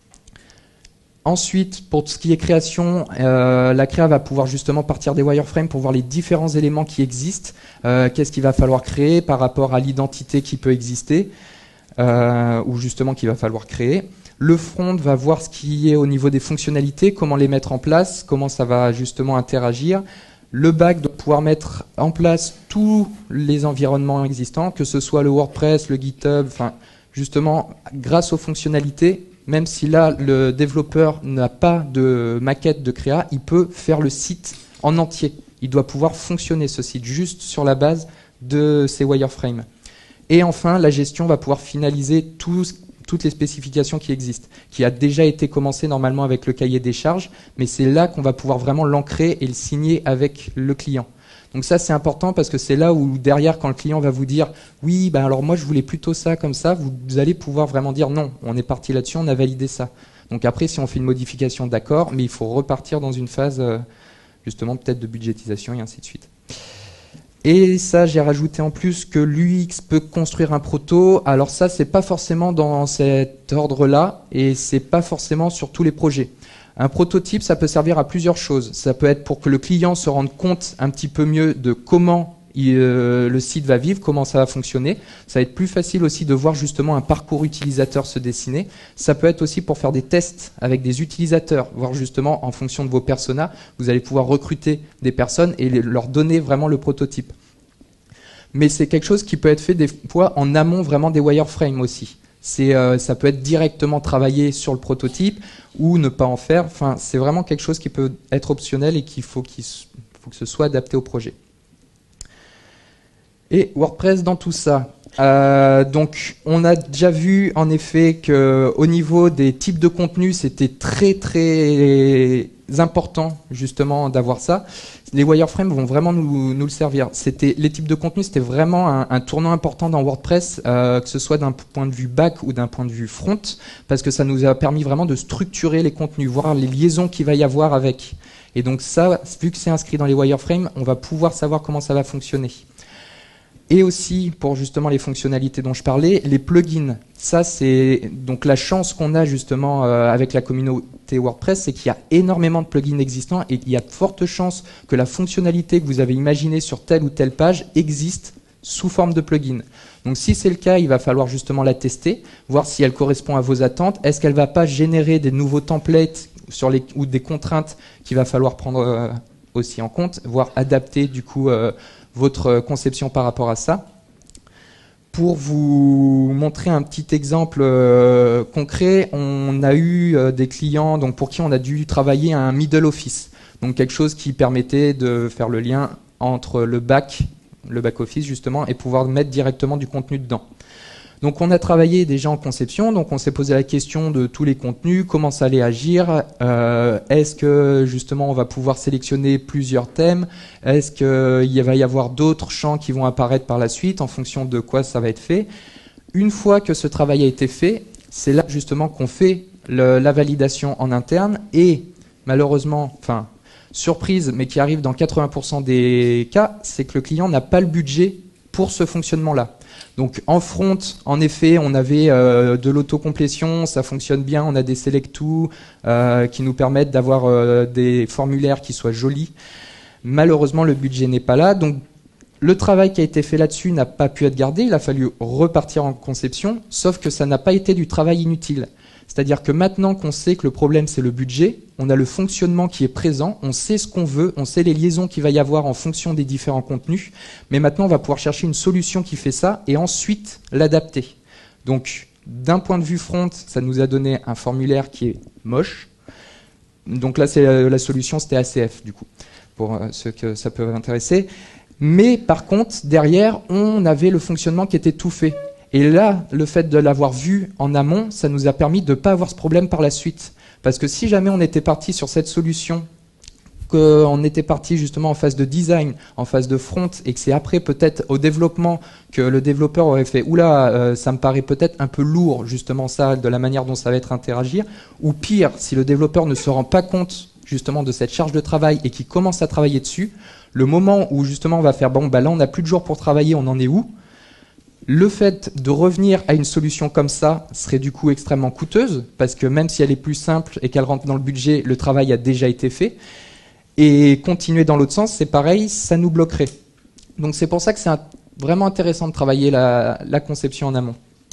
Ensuite, pour tout ce qui est création, euh, la créa va pouvoir justement partir des wireframes pour voir les différents éléments qui existent, euh, qu'est-ce qu'il va falloir créer par rapport à l'identité qui peut exister, euh, ou justement qu'il va falloir créer. Le front va voir ce qui est au niveau des fonctionnalités, comment les mettre en place, comment ça va justement interagir. Le back doit pouvoir mettre en place tous les environnements existants, que ce soit le WordPress, le GitHub, enfin justement grâce aux fonctionnalités. Même si là, le développeur n'a pas de maquette de créa, il peut faire le site en entier. Il doit pouvoir fonctionner ce site juste sur la base de ces wireframes. Et enfin, la gestion va pouvoir finaliser tout, toutes les spécifications qui existent, qui a déjà été commencé normalement avec le cahier des charges, mais c'est là qu'on va pouvoir vraiment l'ancrer et le signer avec le client. Donc ça, c'est important parce que c'est là où derrière, quand le client va vous dire « Oui, ben alors moi, je voulais plutôt ça comme ça », vous allez pouvoir vraiment dire « Non, on est parti là-dessus, on a validé ça ». Donc après, si on fait une modification, d'accord, mais il faut repartir dans une phase euh, justement peut-être de budgétisation et ainsi de suite. Et ça, j'ai rajouté en plus que l'U X peut construire un proto. Alors ça, c'est pas forcément dans cet ordre-là et c'est pas forcément sur tous les projets. Un prototype, ça peut servir à plusieurs choses. Ça peut être pour que le client se rende compte un petit peu mieux de comment il, euh, le site va vivre, comment ça va fonctionner. Ça va être plus facile aussi de voir justement un parcours utilisateur se dessiner. Ça peut être aussi pour faire des tests avec des utilisateurs, voir justement en fonction de vos personas, vous allez pouvoir recruter des personnes et les, leur donner vraiment le prototype. Mais c'est quelque chose qui peut être fait des fois en amont vraiment des wireframes aussi. C'est, euh, ça peut être directement travaillé sur le prototype ou ne pas en faire. Enfin, c'est vraiment quelque chose qui peut être optionnel et qu'il faut, qu'il faut que ce soit adapté au projet. Et WordPress dans tout ça. Euh, donc, on a déjà vu en effet qu'au niveau des types de contenus, c'était très très important justement d'avoir ça. Les wireframes vont vraiment nous, nous le servir. C'était, les types de contenus, c'était vraiment un, un tournant important dans WordPress, euh, que ce soit d'un point de vue back ou d'un point de vue front, parce que ça nous a permis vraiment de structurer les contenus, voir les liaisons qu'il va y avoir avec. Et donc ça, vu que c'est inscrit dans les wireframes, on va pouvoir savoir comment ça va fonctionner. Et aussi, pour justement les fonctionnalités dont je parlais, les plugins. Ça, c'est donc la chance qu'on a justement euh, avec la communauté WordPress, c'est qu'il y a énormément de plugins existants et il y a de fortes chances que la fonctionnalité que vous avez imaginée sur telle ou telle page existe sous forme de plugin. Donc si c'est le cas, il va falloir justement la tester, voir si elle correspond à vos attentes. Est-ce qu'elle ne va pas générer des nouveaux templates sur les, ou des contraintes qu'il va falloir prendre euh, aussi en compte, voire adapter du coup euh, votre conception par rapport à ça. Pour vous montrer un petit exemple euh, concret, on a eu euh, des clients donc, pour qui on a dû travailler un middle office, donc quelque chose qui permettait de faire le lien entre le back, le back office justement, et pouvoir mettre directement du contenu dedans. Donc on a travaillé déjà en conception, donc on s'est posé la question de tous les contenus, comment ça allait agir, euh, est-ce que justement on va pouvoir sélectionner plusieurs thèmes, est-ce qu'il va y avoir d'autres champs qui vont apparaître par la suite en fonction de quoi ça va être fait. Une fois que ce travail a été fait, c'est là justement qu'on fait le, la validation en interne et malheureusement, enfin surprise, mais qui arrive dans quatre-vingts pour cent des cas, c'est que le client n'a pas le budget pour ce fonctionnement-là. Donc en front, en effet, on avait euh, de l'autocomplétion, ça fonctionne bien, on a des select to euh, qui nous permettent d'avoir euh, des formulaires qui soient jolis. Malheureusement, le budget n'est pas là, donc le travail qui a été fait là-dessus n'a pas pu être gardé, il a fallu repartir en conception, sauf que ça n'a pas été du travail inutile. C'est-à-dire que maintenant qu'on sait que le problème c'est le budget, on a le fonctionnement qui est présent, on sait ce qu'on veut, on sait les liaisons qu'il va y avoir en fonction des différents contenus, mais maintenant on va pouvoir chercher une solution qui fait ça et ensuite l'adapter. Donc d'un point de vue front, ça nous a donné un formulaire qui est moche. Donc là c'est la, la solution, c'était A C F du coup, pour ceux que ça peut intéresser. Mais par contre, derrière, on avait le fonctionnement qui était tout fait. Et là, le fait de l'avoir vu en amont, ça nous a permis de ne pas avoir ce problème par la suite. Parce que si jamais on était parti sur cette solution, qu'on était parti justement en phase de design, en phase de front, et que c'est après peut-être au développement que le développeur aurait fait « Oula, euh, ça me paraît peut-être un peu lourd justement ça, de la manière dont ça va être interagir », ou pire, si le développeur ne se rend pas compte justement de cette charge de travail et qu'il commence à travailler dessus, le moment où justement on va faire « Bon, bah là on n'a plus de jours pour travailler, on en est où ?» Le fait de revenir à une solution comme ça serait du coup extrêmement coûteuse, parce que même si elle est plus simple et qu'elle rentre dans le budget, le travail a déjà été fait. Et continuer dans l'autre sens, c'est pareil, ça nous bloquerait. Donc c'est pour ça que c'est vraiment intéressant de travailler la, la conception en amont.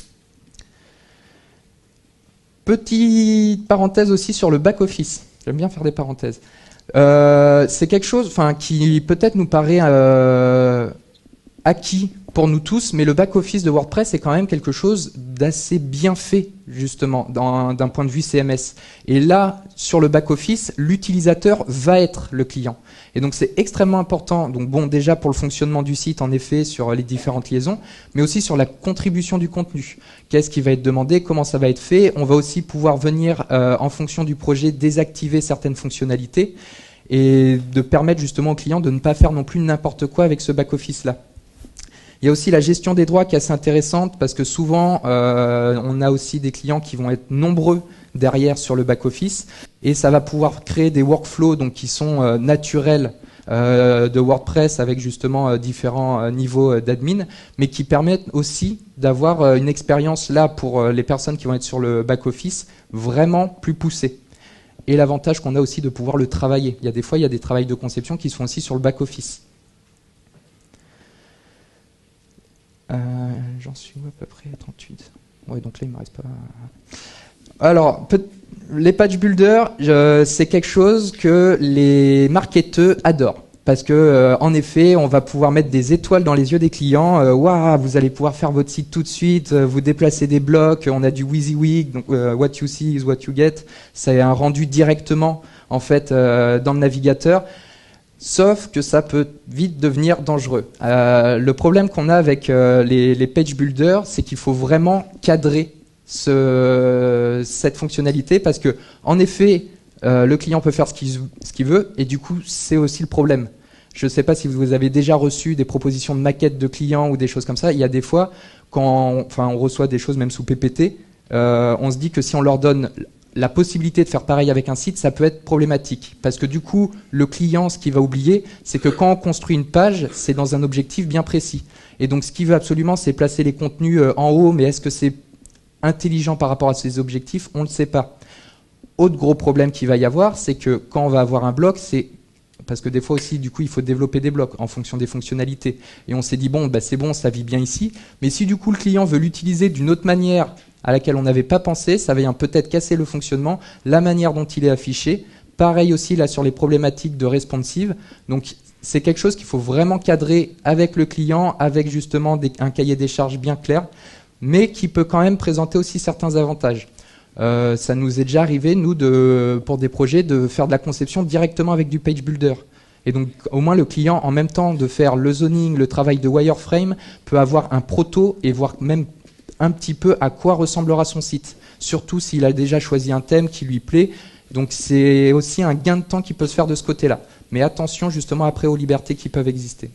Petite parenthèse aussi sur le back-office. J'aime bien faire des parenthèses. Euh, c'est quelque chose enfin, qui peut-être nous paraît euh, acquis pour nous tous, mais le back-office de WordPress est quand même quelque chose d'assez bien fait, justement, d'un point de vue C M S. Et là, sur le back-office, l'utilisateur va être le client. Et donc c'est extrêmement important, donc bon, déjà pour le fonctionnement du site, en effet, sur les différentes liaisons, mais aussi sur la contribution du contenu. Qu'est-ce qui va être demandé, comment ça va être fait. On va aussi pouvoir venir, euh, en fonction du projet, désactiver certaines fonctionnalités et de permettre justement au client de ne pas faire non plus n'importe quoi avec ce back-office-là. Il y a aussi la gestion des droits qui est assez intéressante parce que souvent, euh, on a aussi des clients qui vont être nombreux derrière sur le back-office et ça va pouvoir créer des workflows donc, qui sont euh, naturels euh, de WordPress avec justement euh, différents euh, niveaux euh, d'admin, mais qui permettent aussi d'avoir euh, une expérience là pour euh, les personnes qui vont être sur le back-office vraiment plus poussée. Et l'avantage qu'on a aussi de pouvoir le travailler. Il y a des fois, il y a des travails de conception qui se font aussi sur le back-office. Euh, J'en suis où à peu près trente-huit. Ouais, donc là il me reste pas. Alors, les patch builders, c'est quelque chose que les marketeurs adorent. Parce que, euh, en effet, on va pouvoir mettre des étoiles dans les yeux des clients. Euh, Waouh, vous allez pouvoir faire votre site tout de suite, euh, vous déplacer des blocs. On a du WYSIWYG, donc euh, what you see is what you get. C'est un rendu directement, en fait, euh, dans le navigateur. Sauf que ça peut vite devenir dangereux. Euh, le problème qu'on a avec euh, les, les page builders, c'est qu'il faut vraiment cadrer ce, cette fonctionnalité parce que, en effet, euh, le client peut faire ce qu'il ce qu'il veut, et du coup, c'est aussi le problème. Je ne sais pas si vous avez déjà reçu des propositions de maquettes de clients ou des choses comme ça. Il y a des fois, quand on, enfin, on reçoit des choses même sous P P T, euh, on se dit que si on leur donne la possibilité de faire pareil avec un site, ça peut être problématique. Parce que du coup, le client, ce qu'il va oublier, c'est que quand on construit une page, c'est dans un objectif bien précis. Et donc, ce qu'il veut absolument, c'est placer les contenus en haut, mais est-ce que c'est intelligent par rapport à ces objectifs? On ne le sait pas. Autre gros problème qu'il va y avoir, c'est que quand on va avoir un bloc, c'est parce que des fois aussi, du coup, il faut développer des blocs en fonction des fonctionnalités. Et on s'est dit, bon, bah, c'est bon, ça vit bien ici. Mais si du coup, le client veut l'utiliser d'une autre manière à laquelle on n'avait pas pensé, ça vient peut-être casser le fonctionnement, la manière dont il est affiché. Pareil aussi là sur les problématiques de responsive. Donc, c'est quelque chose qu'il faut vraiment cadrer avec le client, avec justement des, un cahier des charges bien clair, mais qui peut quand même présenter aussi certains avantages. Euh, ça nous est déjà arrivé, nous, de, pour des projets, de faire de la conception directement avec du page builder. Et donc, au moins, le client, en même temps de faire le zoning, le travail de wireframe, peut avoir un proto et voir même un petit peu à quoi ressemblera son site. Surtout s'il a déjà choisi un thème qui lui plaît. Donc, c'est aussi un gain de temps qui peut se faire de ce côté-là. Mais attention, justement, après aux libertés qui peuvent exister.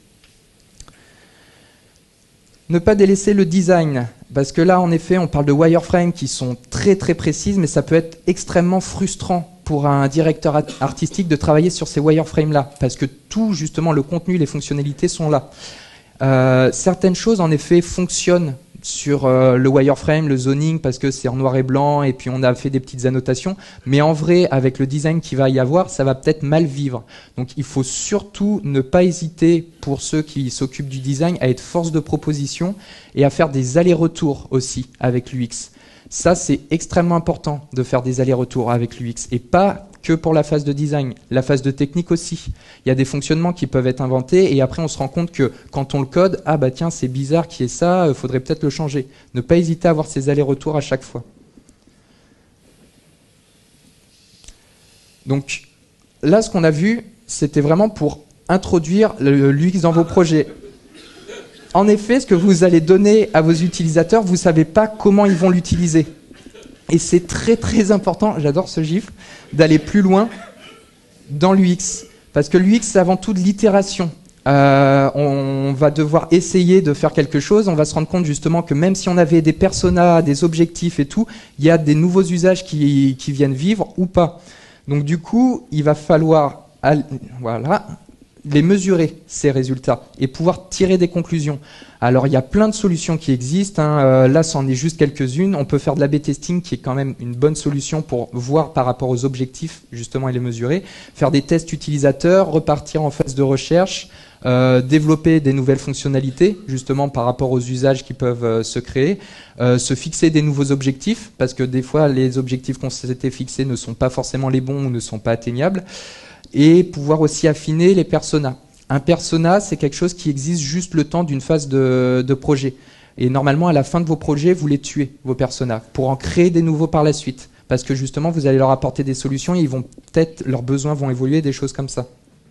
Ne pas délaisser le design, parce que là, en effet, on parle de wireframes qui sont très très précises, mais ça peut être extrêmement frustrant pour un directeur artistique de travailler sur ces wireframes-là, parce que tout, justement, le contenu, les fonctionnalités sont là. Euh, certaines choses, en effet, fonctionnent sur euh, le wireframe, le zoning, parce que c'est en noir et blanc, et puis on a fait des petites annotations, mais en vrai, avec le design qu'il va y avoir, ça va peut-être mal vivre. Donc il faut surtout ne pas hésiter, pour ceux qui s'occupent du design, à être force de proposition, et à faire des allers-retours aussi avec l'U X. Ça, c'est extrêmement important de faire des allers-retours avec l'U X, et pas que pour la phase de design, la phase de technique aussi. Il y a des fonctionnements qui peuvent être inventés, et après on se rend compte que quand on le code, ah bah tiens, c'est bizarre qu'il y ait ça, il faudrait peut-être le changer. Ne pas hésiter à avoir ces allers-retours à chaque fois. Donc là, ce qu'on a vu, c'était vraiment pour introduire l'U X dans vos projets. En effet, ce que vous allez donner à vos utilisateurs, vous ne savez pas comment ils vont l'utiliser. Et c'est très très important, j'adore ce gif, d'aller plus loin dans l'U X. Parce que l'U X, c'est avant tout de l'itération. Euh, on va devoir essayer de faire quelque chose, on va se rendre compte justement que même si on avait des personas, des objectifs et tout, il y a des nouveaux usages qui, qui viennent vivre ou pas. Donc du coup, il va falloir voilà, les mesurer, ces résultats, et pouvoir tirer des conclusions. Alors il y a plein de solutions qui existent, hein. euh, là c'en est juste quelques-unes. On peut faire de l'A B testing qui est quand même une bonne solution pour voir par rapport aux objectifs justement et les mesurer, faire des tests utilisateurs, repartir en phase de recherche, euh, développer des nouvelles fonctionnalités justement par rapport aux usages qui peuvent euh, se créer, euh, se fixer des nouveaux objectifs parce que des fois les objectifs qu'on s'était fixés ne sont pas forcément les bons ou ne sont pas atteignables, et pouvoir aussi affiner les personas. Un persona, c'est quelque chose qui existe juste le temps d'une phase de, de projet. Et normalement, à la fin de vos projets, vous les tuez, vos personas, pour en créer des nouveaux par la suite. Parce que justement, vous allez leur apporter des solutions et ils vont peut-être, leurs besoins vont évoluer, des choses comme ça.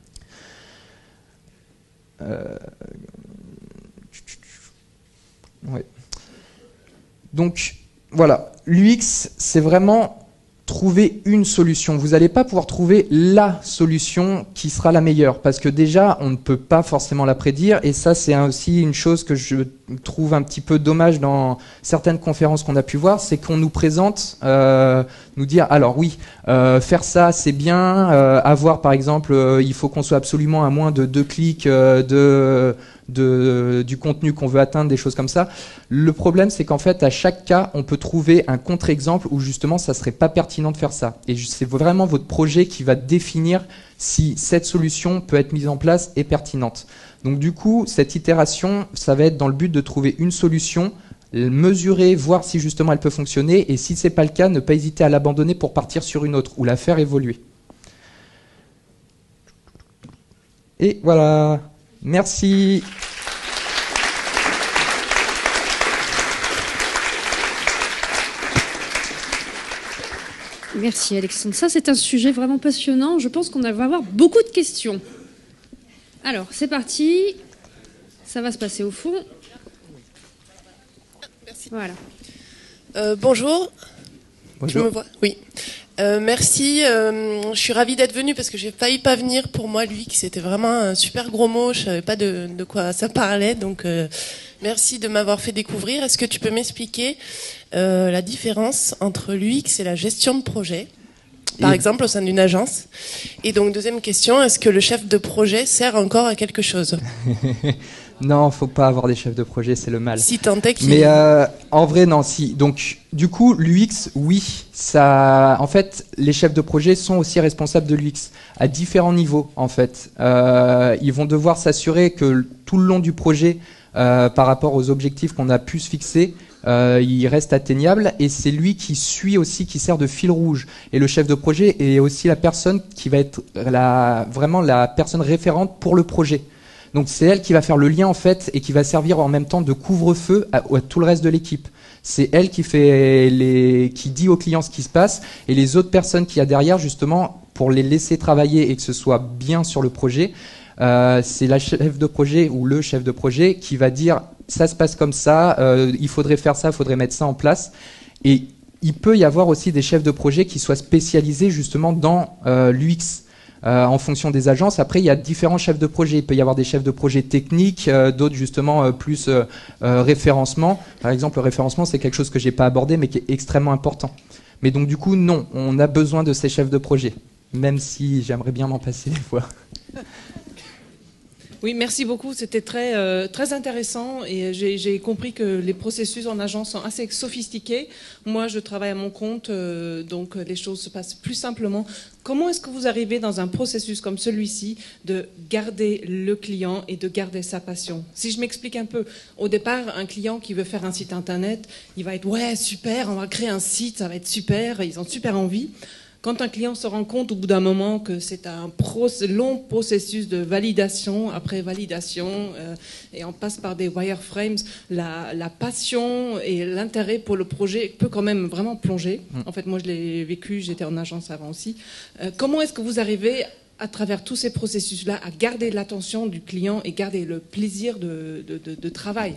Euh... Ouais. Donc, voilà. L'U X, c'est vraiment trouver une solution. Vous n'allez pas pouvoir trouver la solution qui sera la meilleure, parce que déjà, on ne peut pas forcément la prédire, et ça, c'est aussi une chose que je trouve un petit peu dommage dans certaines conférences qu'on a pu voir, c'est qu'on nous présente, euh, nous dire, alors oui, euh, faire ça, c'est bien, euh, avoir, par exemple, euh, il faut qu'on soit absolument à moins de deux clics euh, de... De, du contenu qu'on veut atteindre, des choses comme ça. Le problème, c'est qu'en fait, à chaque cas, on peut trouver un contre-exemple où justement, ça serait pas pertinent de faire ça. Et c'est vraiment votre projet qui va définir si cette solution peut être mise en place et pertinente. Donc du coup, cette itération, ça va être dans le but de trouver une solution, mesurer, voir si justement elle peut fonctionner, et si c'est pas le cas, ne pas hésiter à l'abandonner pour partir sur une autre ou la faire évoluer. Et voilà. Merci. Merci Alexandre. Ça, c'est un sujet vraiment passionnant. Je pense qu'on va avoir beaucoup de questions. Alors, c'est parti. Ça va se passer au fond. Merci. Voilà. Euh, bonjour. Bonjour. Tu me vois ? Oui. Euh, merci, euh, je suis ravie d'être venue parce que j'ai failli pas venir. Pour moi, l'U X, c'était vraiment un super gros mot, je savais pas de, de quoi ça parlait, donc euh, merci de m'avoir fait découvrir. Est-ce que tu peux m'expliquer euh, la différence entre l'U X et la gestion de projet, par et... exemple au sein d'une agence? Et donc deuxième question, est-ce que le chef de projet sert encore à quelque chose? Non, faut pas avoir des chefs de projet, c'est le mal. Si tant est qu'il... Mais euh, en vrai, non, si. Donc, du coup, l'U X, oui, ça. En fait, les chefs de projet sont aussi responsables de l'U X à différents niveaux. En fait, euh, ils vont devoir s'assurer que tout le long du projet, euh, par rapport aux objectifs qu'on a pu se fixer, euh, il reste atteignable. Et c'est lui qui suit aussi, qui sert de fil rouge. Et le chef de projet est aussi la personne qui va être la, vraiment la personne référente pour le projet. Donc c'est elle qui va faire le lien en fait et qui va servir en même temps de couvre-feu à, à tout le reste de l'équipe. C'est elle qui fait les, qui dit aux clients ce qui se passe et les autres personnes qu'il y a derrière justement pour les laisser travailler et que ce soit bien sur le projet. Euh, c'est la chef de projet ou le chef de projet qui va dire ça se passe comme ça, euh, il faudrait faire ça, il faudrait mettre ça en place. Et il peut y avoir aussi des chefs de projet qui soient spécialisés justement dans euh, l'U X. Euh, en fonction des agences. Après, il y a différents chefs de projet. Il peut y avoir des chefs de projet techniques, euh, d'autres justement euh, plus euh, euh, référencement. Par exemple, le référencement, c'est quelque chose que j'ai pas abordé, mais qui est extrêmement important. Mais donc, du coup, non, on a besoin de ces chefs de projet, même si j'aimerais bien m'en passer des fois. Oui, merci beaucoup. C'était très, euh, très intéressant et j'ai, j'ai compris que les processus en agence sont assez sophistiqués. Moi, je travaille à mon compte, euh, donc les choses se passent plus simplement. Comment est-ce que vous arrivez dans un processus comme celui-ci de garder le client et de garder sa passion? Si je m'explique un peu, au départ, un client qui veut faire un site internet, il va être « ouais, super, on va créer un site, ça va être super », ils ont super envie. Quand un client se rend compte au bout d'un moment que c'est un process, long processus de validation après validation euh, et on passe par des wireframes, la, la passion et l'intérêt pour le projet peut quand même vraiment plonger. Mmh. En fait, moi je l'ai vécu, j'étais en agence avant aussi. Euh, comment est-ce que vous arrivez à travers tous ces processus-là à garder l'attention du client et garder le plaisir de, de, de, de travail?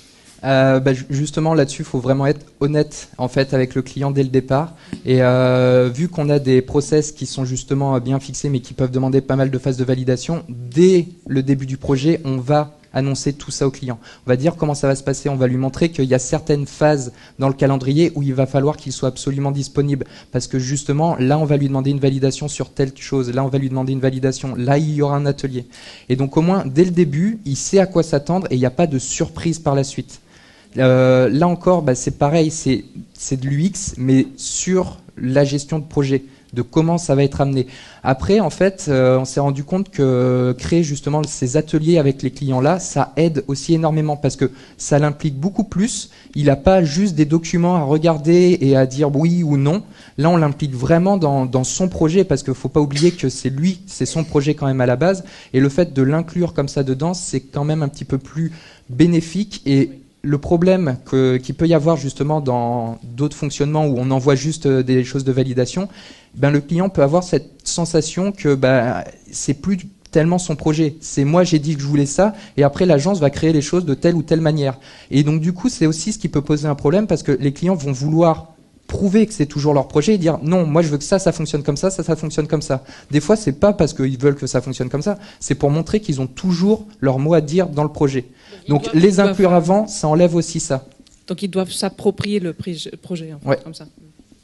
Euh, bah, justement là-dessus, il faut vraiment être honnête en fait avec le client dès le départ. Et euh, vu qu'on a des process qui sont justement bien fixés, mais qui peuvent demander pas mal de phases de validation, dès le début du projet, on va annoncer tout ça au client. On va dire comment ça va se passer. On va lui montrer qu'il y a certaines phases dans le calendrier où il va falloir qu'il soit absolument disponible, parce que justement là, on va lui demander une validation sur telle chose. Là, on va lui demander une validation. Là, il y aura un atelier. Et donc au moins dès le début, il sait à quoi s'attendre et il n'y a pas de surprise par la suite. Euh, là encore, bah, c'est pareil, c'est, c'est de l'U X, mais sur la gestion de projet, de comment ça va être amené. Après, en fait, euh, on s'est rendu compte que créer justement ces ateliers avec les clients-là, ça aide aussi énormément parce que ça l'implique beaucoup plus. Il n'a pas juste des documents à regarder et à dire oui ou non. Là, on l'implique vraiment dans, dans son projet parce qu'il ne faut pas oublier que c'est lui, c'est son projet quand même à la base. Et le fait de l'inclure comme ça dedans, c'est quand même un petit peu plus bénéfique. Et le problème que, qu'il peut y avoir justement dans d'autres fonctionnements où on envoie juste des choses de validation, ben le client peut avoir cette sensation que ben, c'est plus tellement son projet. C'est moi, j'ai dit que je voulais ça, et après l'agence va créer les choses de telle ou telle manière. Et donc du coup, c'est aussi ce qui peut poser un problème parce que les clients vont vouloir prouver que c'est toujours leur projet et dire non, moi je veux que ça, ça fonctionne comme ça, ça, ça fonctionne comme ça. Des fois, c'est pas parce qu'ils veulent que ça fonctionne comme ça, c'est pour montrer qu'ils ont toujours leur mot à dire dans le projet. Donc doivent, les inclure doivent... avant, ça enlève aussi ça. Donc ils doivent s'approprier le projet, en fait, ouais. Comme ça.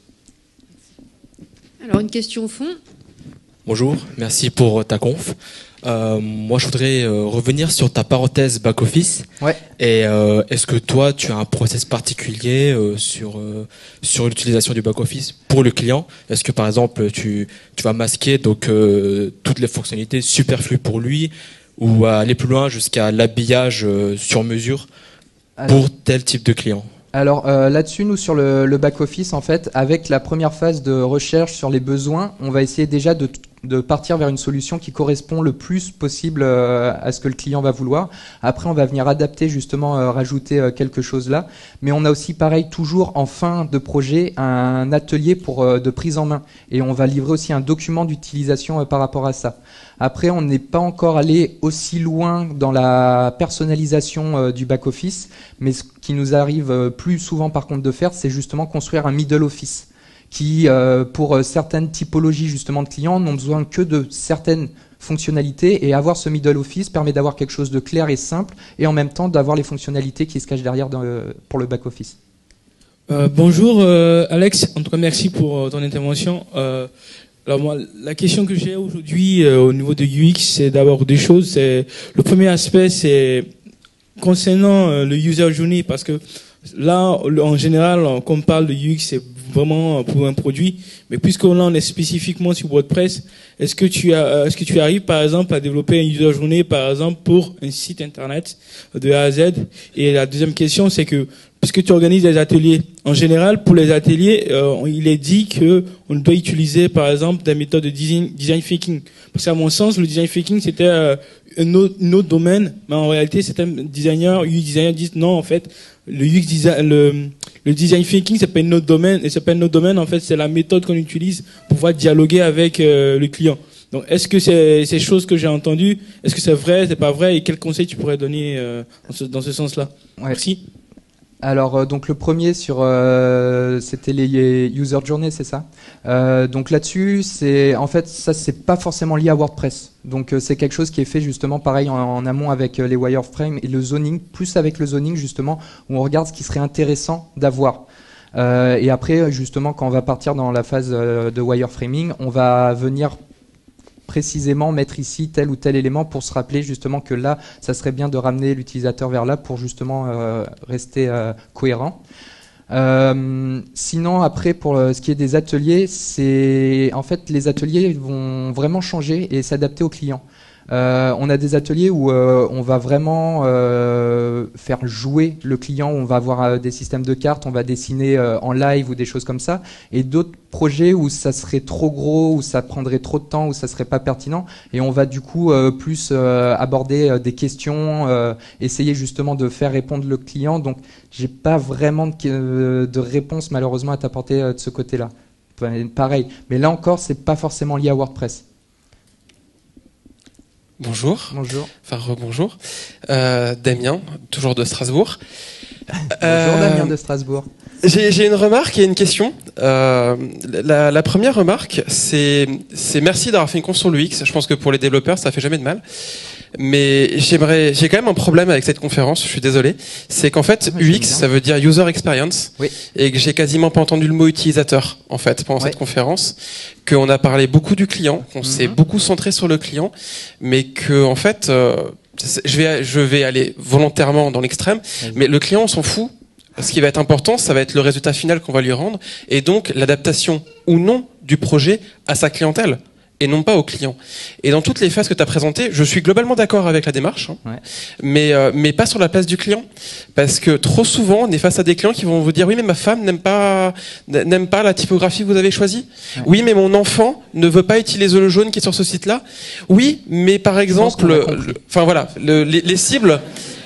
Alors une question au fond. Bonjour, merci pour ta conf. Euh, moi, je voudrais euh, revenir sur ta parenthèse back-office. Ouais. Et euh, est-ce que toi, tu as un process particulier euh, sur euh, sur l'utilisation du back-office pour le client? Est-ce que par exemple, tu tu vas masquer donc euh, toutes les fonctionnalités superflues pour lui, ou aller plus loin jusqu'à l'habillage euh, sur mesure Alors... pour tel type de client? Alors euh, là-dessus, nous sur le, le back-office, en fait, avec la première phase de recherche sur les besoins, on va essayer déjà de, de partir vers une solution qui correspond le plus possible euh, à ce que le client va vouloir. Après, on va venir adapter, justement, euh, rajouter euh, quelque chose là. Mais on a aussi, pareil, toujours en fin de projet, un atelier pour euh, de prise en main. Et on va livrer aussi un document d'utilisation euh, par rapport à ça. Après, on n'est pas encore allé aussi loin dans la personnalisation euh, du back-office, mais ce qui nous arrive euh, plus souvent par contre de faire, c'est justement construire un middle office qui, euh, pour euh, certaines typologies justement de clients, n'ont besoin que de certaines fonctionnalités, et avoir ce middle office permet d'avoir quelque chose de clair et simple, et en même temps d'avoir les fonctionnalités qui se cachent derrière dans le, pour le back office. Euh, bonjour euh, Alex, en tout cas merci pour euh, ton intervention. Euh, alors moi, la question que j'ai aujourd'hui euh, au niveau de U X, c'est d'abord deux choses. C'est, le premier aspect, c'est concernant euh, le user journey, parce que là, en général, quand on parle de U X, c'est vraiment pour un produit. Mais puisque là, on est spécifiquement sur WordPress, est-ce que tu as, est-ce que tu arrives, par exemple, à développer un user journey, par exemple, pour un site internet de A à Z? Et la deuxième question, c'est que, puisque tu organises des ateliers, en général, pour les ateliers, euh, il est dit que on doit utiliser, par exemple, des méthodes de design, design thinking. Parce qu'à mon sens, le design thinking, c'était euh, un, autre, un autre domaine, mais en réalité, certains designers, U X designers disent non, en fait, le U X design, le, le design thinking, c'est pas un autre domaine, et c'est pas un autre domaine, en fait, c'est la méthode qu'on utilise pour pouvoir dialoguer avec euh, le client. Donc, est-ce que c'est ces choses que j'ai entendues, est-ce que c'est vrai, c'est pas vrai, et quels conseils tu pourrais donner euh, dans ce, dans ce sens-là? Ouais. Merci. Alors euh, donc le premier sur euh, c'était les user journey, c'est ça. Euh, donc là-dessus, c'est en fait ça c'est pas forcément lié à WordPress. Donc euh, c'est quelque chose qui est fait justement pareil en, en amont avec euh, les wireframes et le zoning, plus avec le zoning justement où on regarde ce qui serait intéressant d'avoir. Euh, et après justement quand on va partir dans la phase euh, de wireframing, on va venir précisément mettre ici tel ou tel élément pour se rappeler justement que là, ça serait bien de ramener l'utilisateur vers là pour justement euh, rester euh, cohérent. Euh, sinon, après, pour ce qui est des ateliers, c'est en fait les ateliers vont vraiment changer et s'adapter aux clients. Euh, on a des ateliers où euh, on va vraiment euh, faire jouer le client, on va avoir euh, des systèmes de cartes, on va dessiner euh, en live ou des choses comme ça, et d'autres projets où ça serait trop gros, où ça prendrait trop de temps, où ça serait pas pertinent, et on va du coup euh, plus euh, aborder euh, des questions, euh, essayer justement de faire répondre le client. Donc j'ai pas vraiment de, euh, de réponse malheureusement à t'apporter euh, de ce côté-là. Enfin, pareil, mais là encore c'est pas forcément lié à WordPress. Bonjour. Bonjour. Enfin, rebonjour. Euh, Damien, toujours de Strasbourg. Bonjour Euh, Damien de Strasbourg. J'ai j'ai une remarque et une question. Euh, la, la première remarque, c'est c'est merci d'avoir fait une conf sur l'U X. Je pense que pour les développeurs, ça fait jamais de mal. Mais j'aimerais, j'ai quand même un problème avec cette conférence. Je suis désolé. C'est qu'en fait, ah, U X, ça veut dire User Experience, oui. et que j'ai quasiment pas entendu le mot utilisateur en fait pendant ouais. cette conférence. Qu'on a parlé beaucoup du client, qu'on mm-hmm. s'est beaucoup centré sur le client, mais que en fait, euh, je vais je vais aller volontairement dans l'extrême, oui. mais le client on s'en fout. Ce qui va être important, ça va être le résultat final qu'on va lui rendre, et donc l'adaptation ou non du projet à sa clientèle, et non pas au client. Et dans toutes les phases que tu as présentées, je suis globalement d'accord avec la démarche, hein, ouais. mais, euh, mais pas sur la place du client. Parce que trop souvent, on est face à des clients qui vont vous dire « Oui, mais ma femme n'aime pas, n'aime pas la typographie que vous avez choisie. Ouais. Oui, mais mon enfant ne veut pas utiliser le jaune qui est sur ce site-là. Oui, mais par exemple... le, enfin voilà, le, les, les cibles...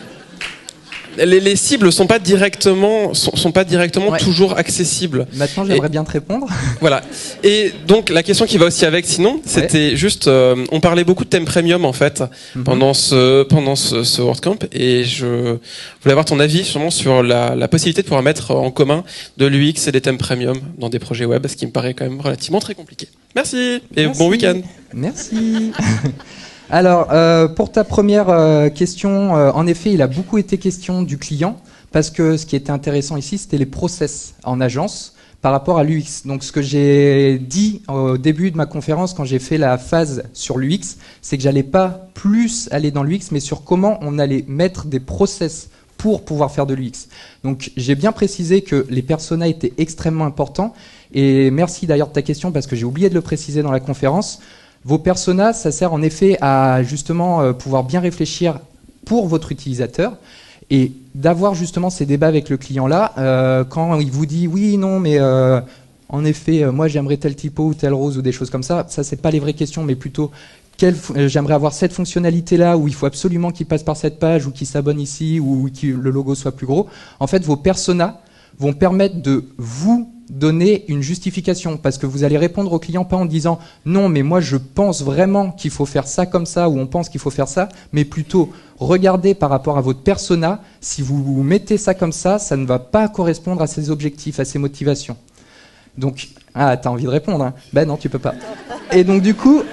Les, les cibles sont pas directement sont, sont pas directement ouais. toujours accessibles. Maintenant, j'aimerais et, bien te répondre. Voilà. Et donc la question qui va aussi avec, sinon, c'était ouais. juste, euh, on parlait beaucoup de thème premium en fait mm-hmm. pendant ce pendant ce, ce WordCamp, et je voulais avoir ton avis justement sur la, la possibilité de pouvoir mettre en commun de l'U X et des thèmes premium dans des projets web, ce qui me paraît quand même relativement très compliqué. Merci et Merci. Bon week-end. Merci. Alors, euh, pour ta première euh, question, euh, en effet, il a beaucoup été question du client, parce que ce qui était intéressant ici, c'était les process en agence par rapport à l'U X. Donc, ce que j'ai dit au début de ma conférence, quand j'ai fait la phase sur l'U X, c'est que j'allais pas plus aller dans l'U X, mais sur comment on allait mettre des process pour pouvoir faire de l'U X. Donc, j'ai bien précisé que les personas étaient extrêmement importants, et merci d'ailleurs de ta question, parce que j'ai oublié de le préciser dans la conférence. Vos personas, ça sert en effet à justement euh, pouvoir bien réfléchir pour votre utilisateur, et d'avoir justement ces débats avec le client-là, euh, quand il vous dit « oui, non, mais euh, en effet, euh, moi j'aimerais tel typo ou tel rose » ou des choses comme ça, ça c'est pas les vraies questions, mais plutôt quelle, euh, j'aimerais avoir cette fonctionnalité-là, où il faut absolument qu'il passe par cette page, ou qu'il s'abonne ici, ou que le logo soit plus gros. En fait, vos personas vont permettre de vous donner une justification, parce que vous allez répondre au client pas en disant non mais moi je pense vraiment qu'il faut faire ça comme ça, ou on pense qu'il faut faire ça, mais plutôt regardez par rapport à votre persona, si vous mettez ça comme ça, ça ne va pas correspondre à ses objectifs, à ses motivations. Donc, ah, t'as envie de répondre, hein? Ben non, tu peux pas. Et donc du coup...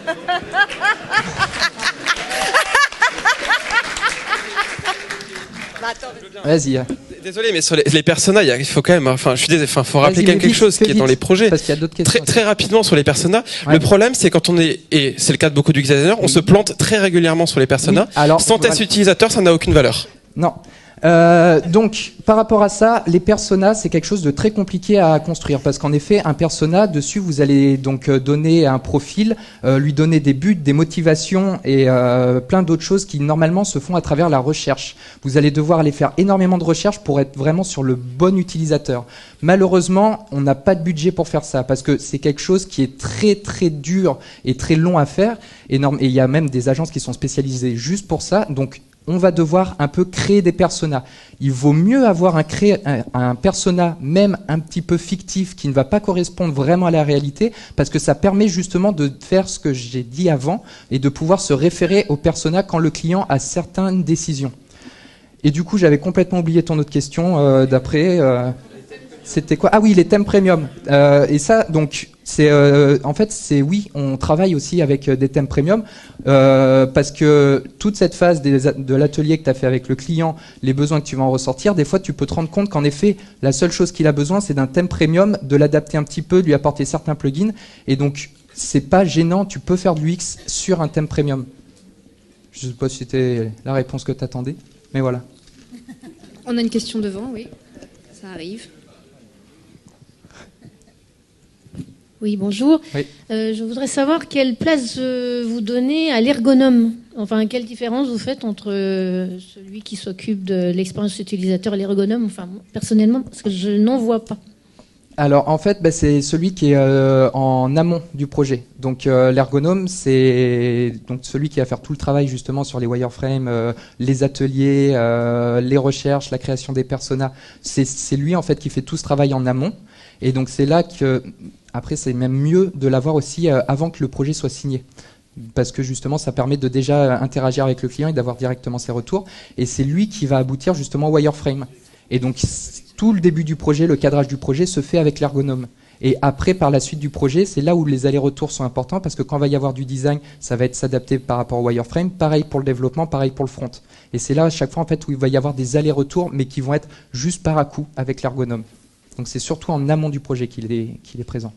Vas-y. Désolé, mais sur les, les personas, il, y a, il faut quand même, enfin, je suis désolé, enfin, faut rappeler Vas-y, quelque vite, chose qui est vite, dans les projets. Parce qu'il y a d'autres questions. Très, très rapidement sur les personas. Ouais. Le problème, c'est quand on est, et c'est le cas de beaucoup d'utilisateurs, on Oui. se plante très régulièrement sur les personas. Oui, alors, Sans test voilà. utilisateur, ça n'a aucune valeur. Non. Euh, donc, par rapport à ça, les personas, c'est quelque chose de très compliqué à construire parce qu'en effet, un persona, dessus, vous allez donc euh, donner un profil, euh, lui donner des buts, des motivations et euh, plein d'autres choses qui normalement se font à travers la recherche. Vous allez devoir aller faire énormément de recherche pour être vraiment sur le bon utilisateur. Malheureusement, on n'a pas de budget pour faire ça parce que c'est quelque chose qui est très très dur et très long à faire. Énorme. Et il y a même des agences qui sont spécialisées juste pour ça. Donc, on va devoir un peu créer des personas. Il vaut mieux avoir un, créé, un, un persona, même un petit peu fictif, qui ne va pas correspondre vraiment à la réalité, parce que ça permet justement de faire ce que j'ai dit avant, et de pouvoir se référer au persona quand le client a certaines décisions. Et du coup, j'avais complètement oublié ton autre question, euh, d'après... Euh, C'était quoi? Ah oui, les thèmes premium. Euh, et ça, donc, c'est euh, en fait, c'est oui, on travaille aussi avec des thèmes premium euh, parce que toute cette phase des, de l'atelier que tu as fait avec le client, les besoins que tu vas en ressortir, des fois, tu peux te rendre compte qu'en effet, la seule chose qu'il a besoin, c'est d'un thème premium, de l'adapter un petit peu, de lui apporter certains plugins. Et donc, c'est pas gênant, tu peux faire de l'U X sur un thème premium. Je sais pas si c'était la réponse que tu attendais, mais voilà. On a une question devant, oui. Ça arrive. Oui, bonjour. Oui. Euh, je voudrais savoir quelle place euh, vous donnez à l'ergonome. Enfin, quelle différence vous faites entre euh, celui qui s'occupe de l'expérience utilisateur et l'ergonome. Enfin, moi, personnellement, parce que je n'en vois pas. Alors en fait, bah, c'est celui qui est euh, en amont du projet. Donc euh, l'ergonome, c'est donc celui qui va faire tout le travail justement sur les wireframes, euh, les ateliers, euh, les recherches, la création des personas. C'est, c'est lui en fait qui fait tout ce travail en amont. Et donc c'est là que, après c'est même mieux de l'avoir aussi euh, avant que le projet soit signé. Parce que justement ça permet de déjà interagir avec le client et d'avoir directement ses retours. Et c'est lui qui va aboutir justement au wireframe. Et donc tout le début du projet, le cadrage du projet se fait avec l'ergonome. Et après, par la suite du projet, c'est là où les allers-retours sont importants parce que quand va y avoir du design, ça va être s'adapter par rapport au wireframe. Pareil pour le développement, pareil pour le front. Et c'est là à chaque fois en fait où il va y avoir des allers-retours, mais qui vont être juste par à coup avec l'ergonome. Donc c'est surtout en amont du projet qu'il est, qu'il est présent.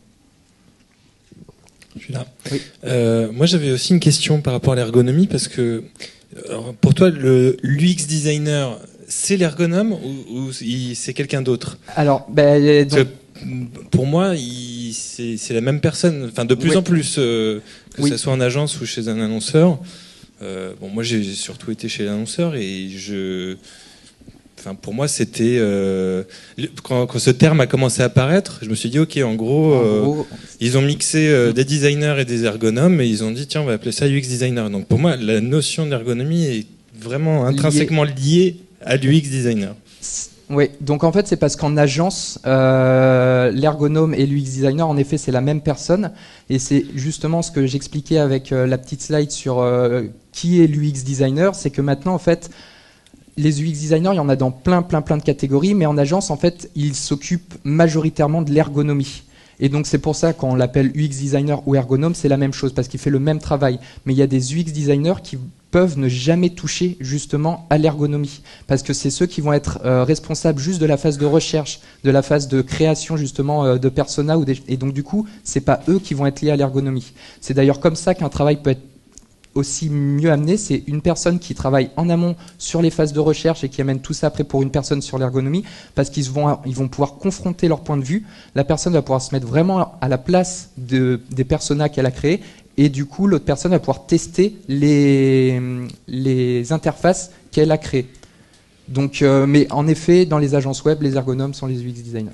Je suis là. Oui. Euh, moi j'avais aussi une question par rapport à l'ergonomie parce que alors, pour toi le l'U X designer c'est l'ergonome ou, ou il, c'est quelqu'un d'autre? Alors, ben, donc... pour moi il, c'est, c'est la même personne. Enfin de plus oui. en plus euh, que oui. ça soit en agence ou chez un annonceur. Euh, bon moi j'ai surtout été chez l'annonceur et je Enfin, pour moi, c'était euh, quand, quand ce terme a commencé à apparaître, je me suis dit ok, en gros, euh, en gros ils ont mixé euh, des designers et des ergonomes et ils ont dit tiens, on va appeler ça U X designer. Donc pour moi, la notion d'ergonomie est vraiment intrinsèquement liée à l'U X designer. Oui, donc en fait c'est parce qu'en agence, euh, l'ergonome et l'U X designer, en effet, c'est la même personne. Et c'est justement ce que j'expliquais avec euh, la petite slide sur euh, qui est l'U X designer, c'est que maintenant en fait les U X designers, il y en a dans plein, plein, plein de catégories, mais en agence, en fait, ils s'occupent majoritairement de l'ergonomie. Et donc, c'est pour ça qu'on l'appelle U X designer ou ergonome, c'est la même chose, parce qu'il fait le même travail. Mais il y a des U X designers qui peuvent ne jamais toucher, justement, à l'ergonomie. Parce que c'est ceux qui vont être euh, responsables juste de la phase de recherche, de la phase de création, justement, euh, de persona. Ou des... Et donc, du coup, c'est pas eux qui vont être liés à l'ergonomie. C'est d'ailleurs comme ça qu'un travail peut être aussi mieux amené, c'est une personne qui travaille en amont sur les phases de recherche et qui amène tout ça après pour une personne sur l'ergonomie, parce qu'ils vont, ils vont pouvoir confronter leur point de vue. La personne va pouvoir se mettre vraiment à la place de, des personas qu'elle a créés, et du coup l'autre personne va pouvoir tester les, les interfaces qu'elle a créées. Donc, euh, mais en effet, dans les agences web, les ergonomes sont les U X designers.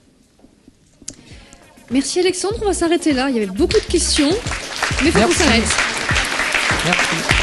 Merci Alexandre, on va s'arrêter là. Il y avait beaucoup de questions, mais il faut qu'on s'arrête. Merci.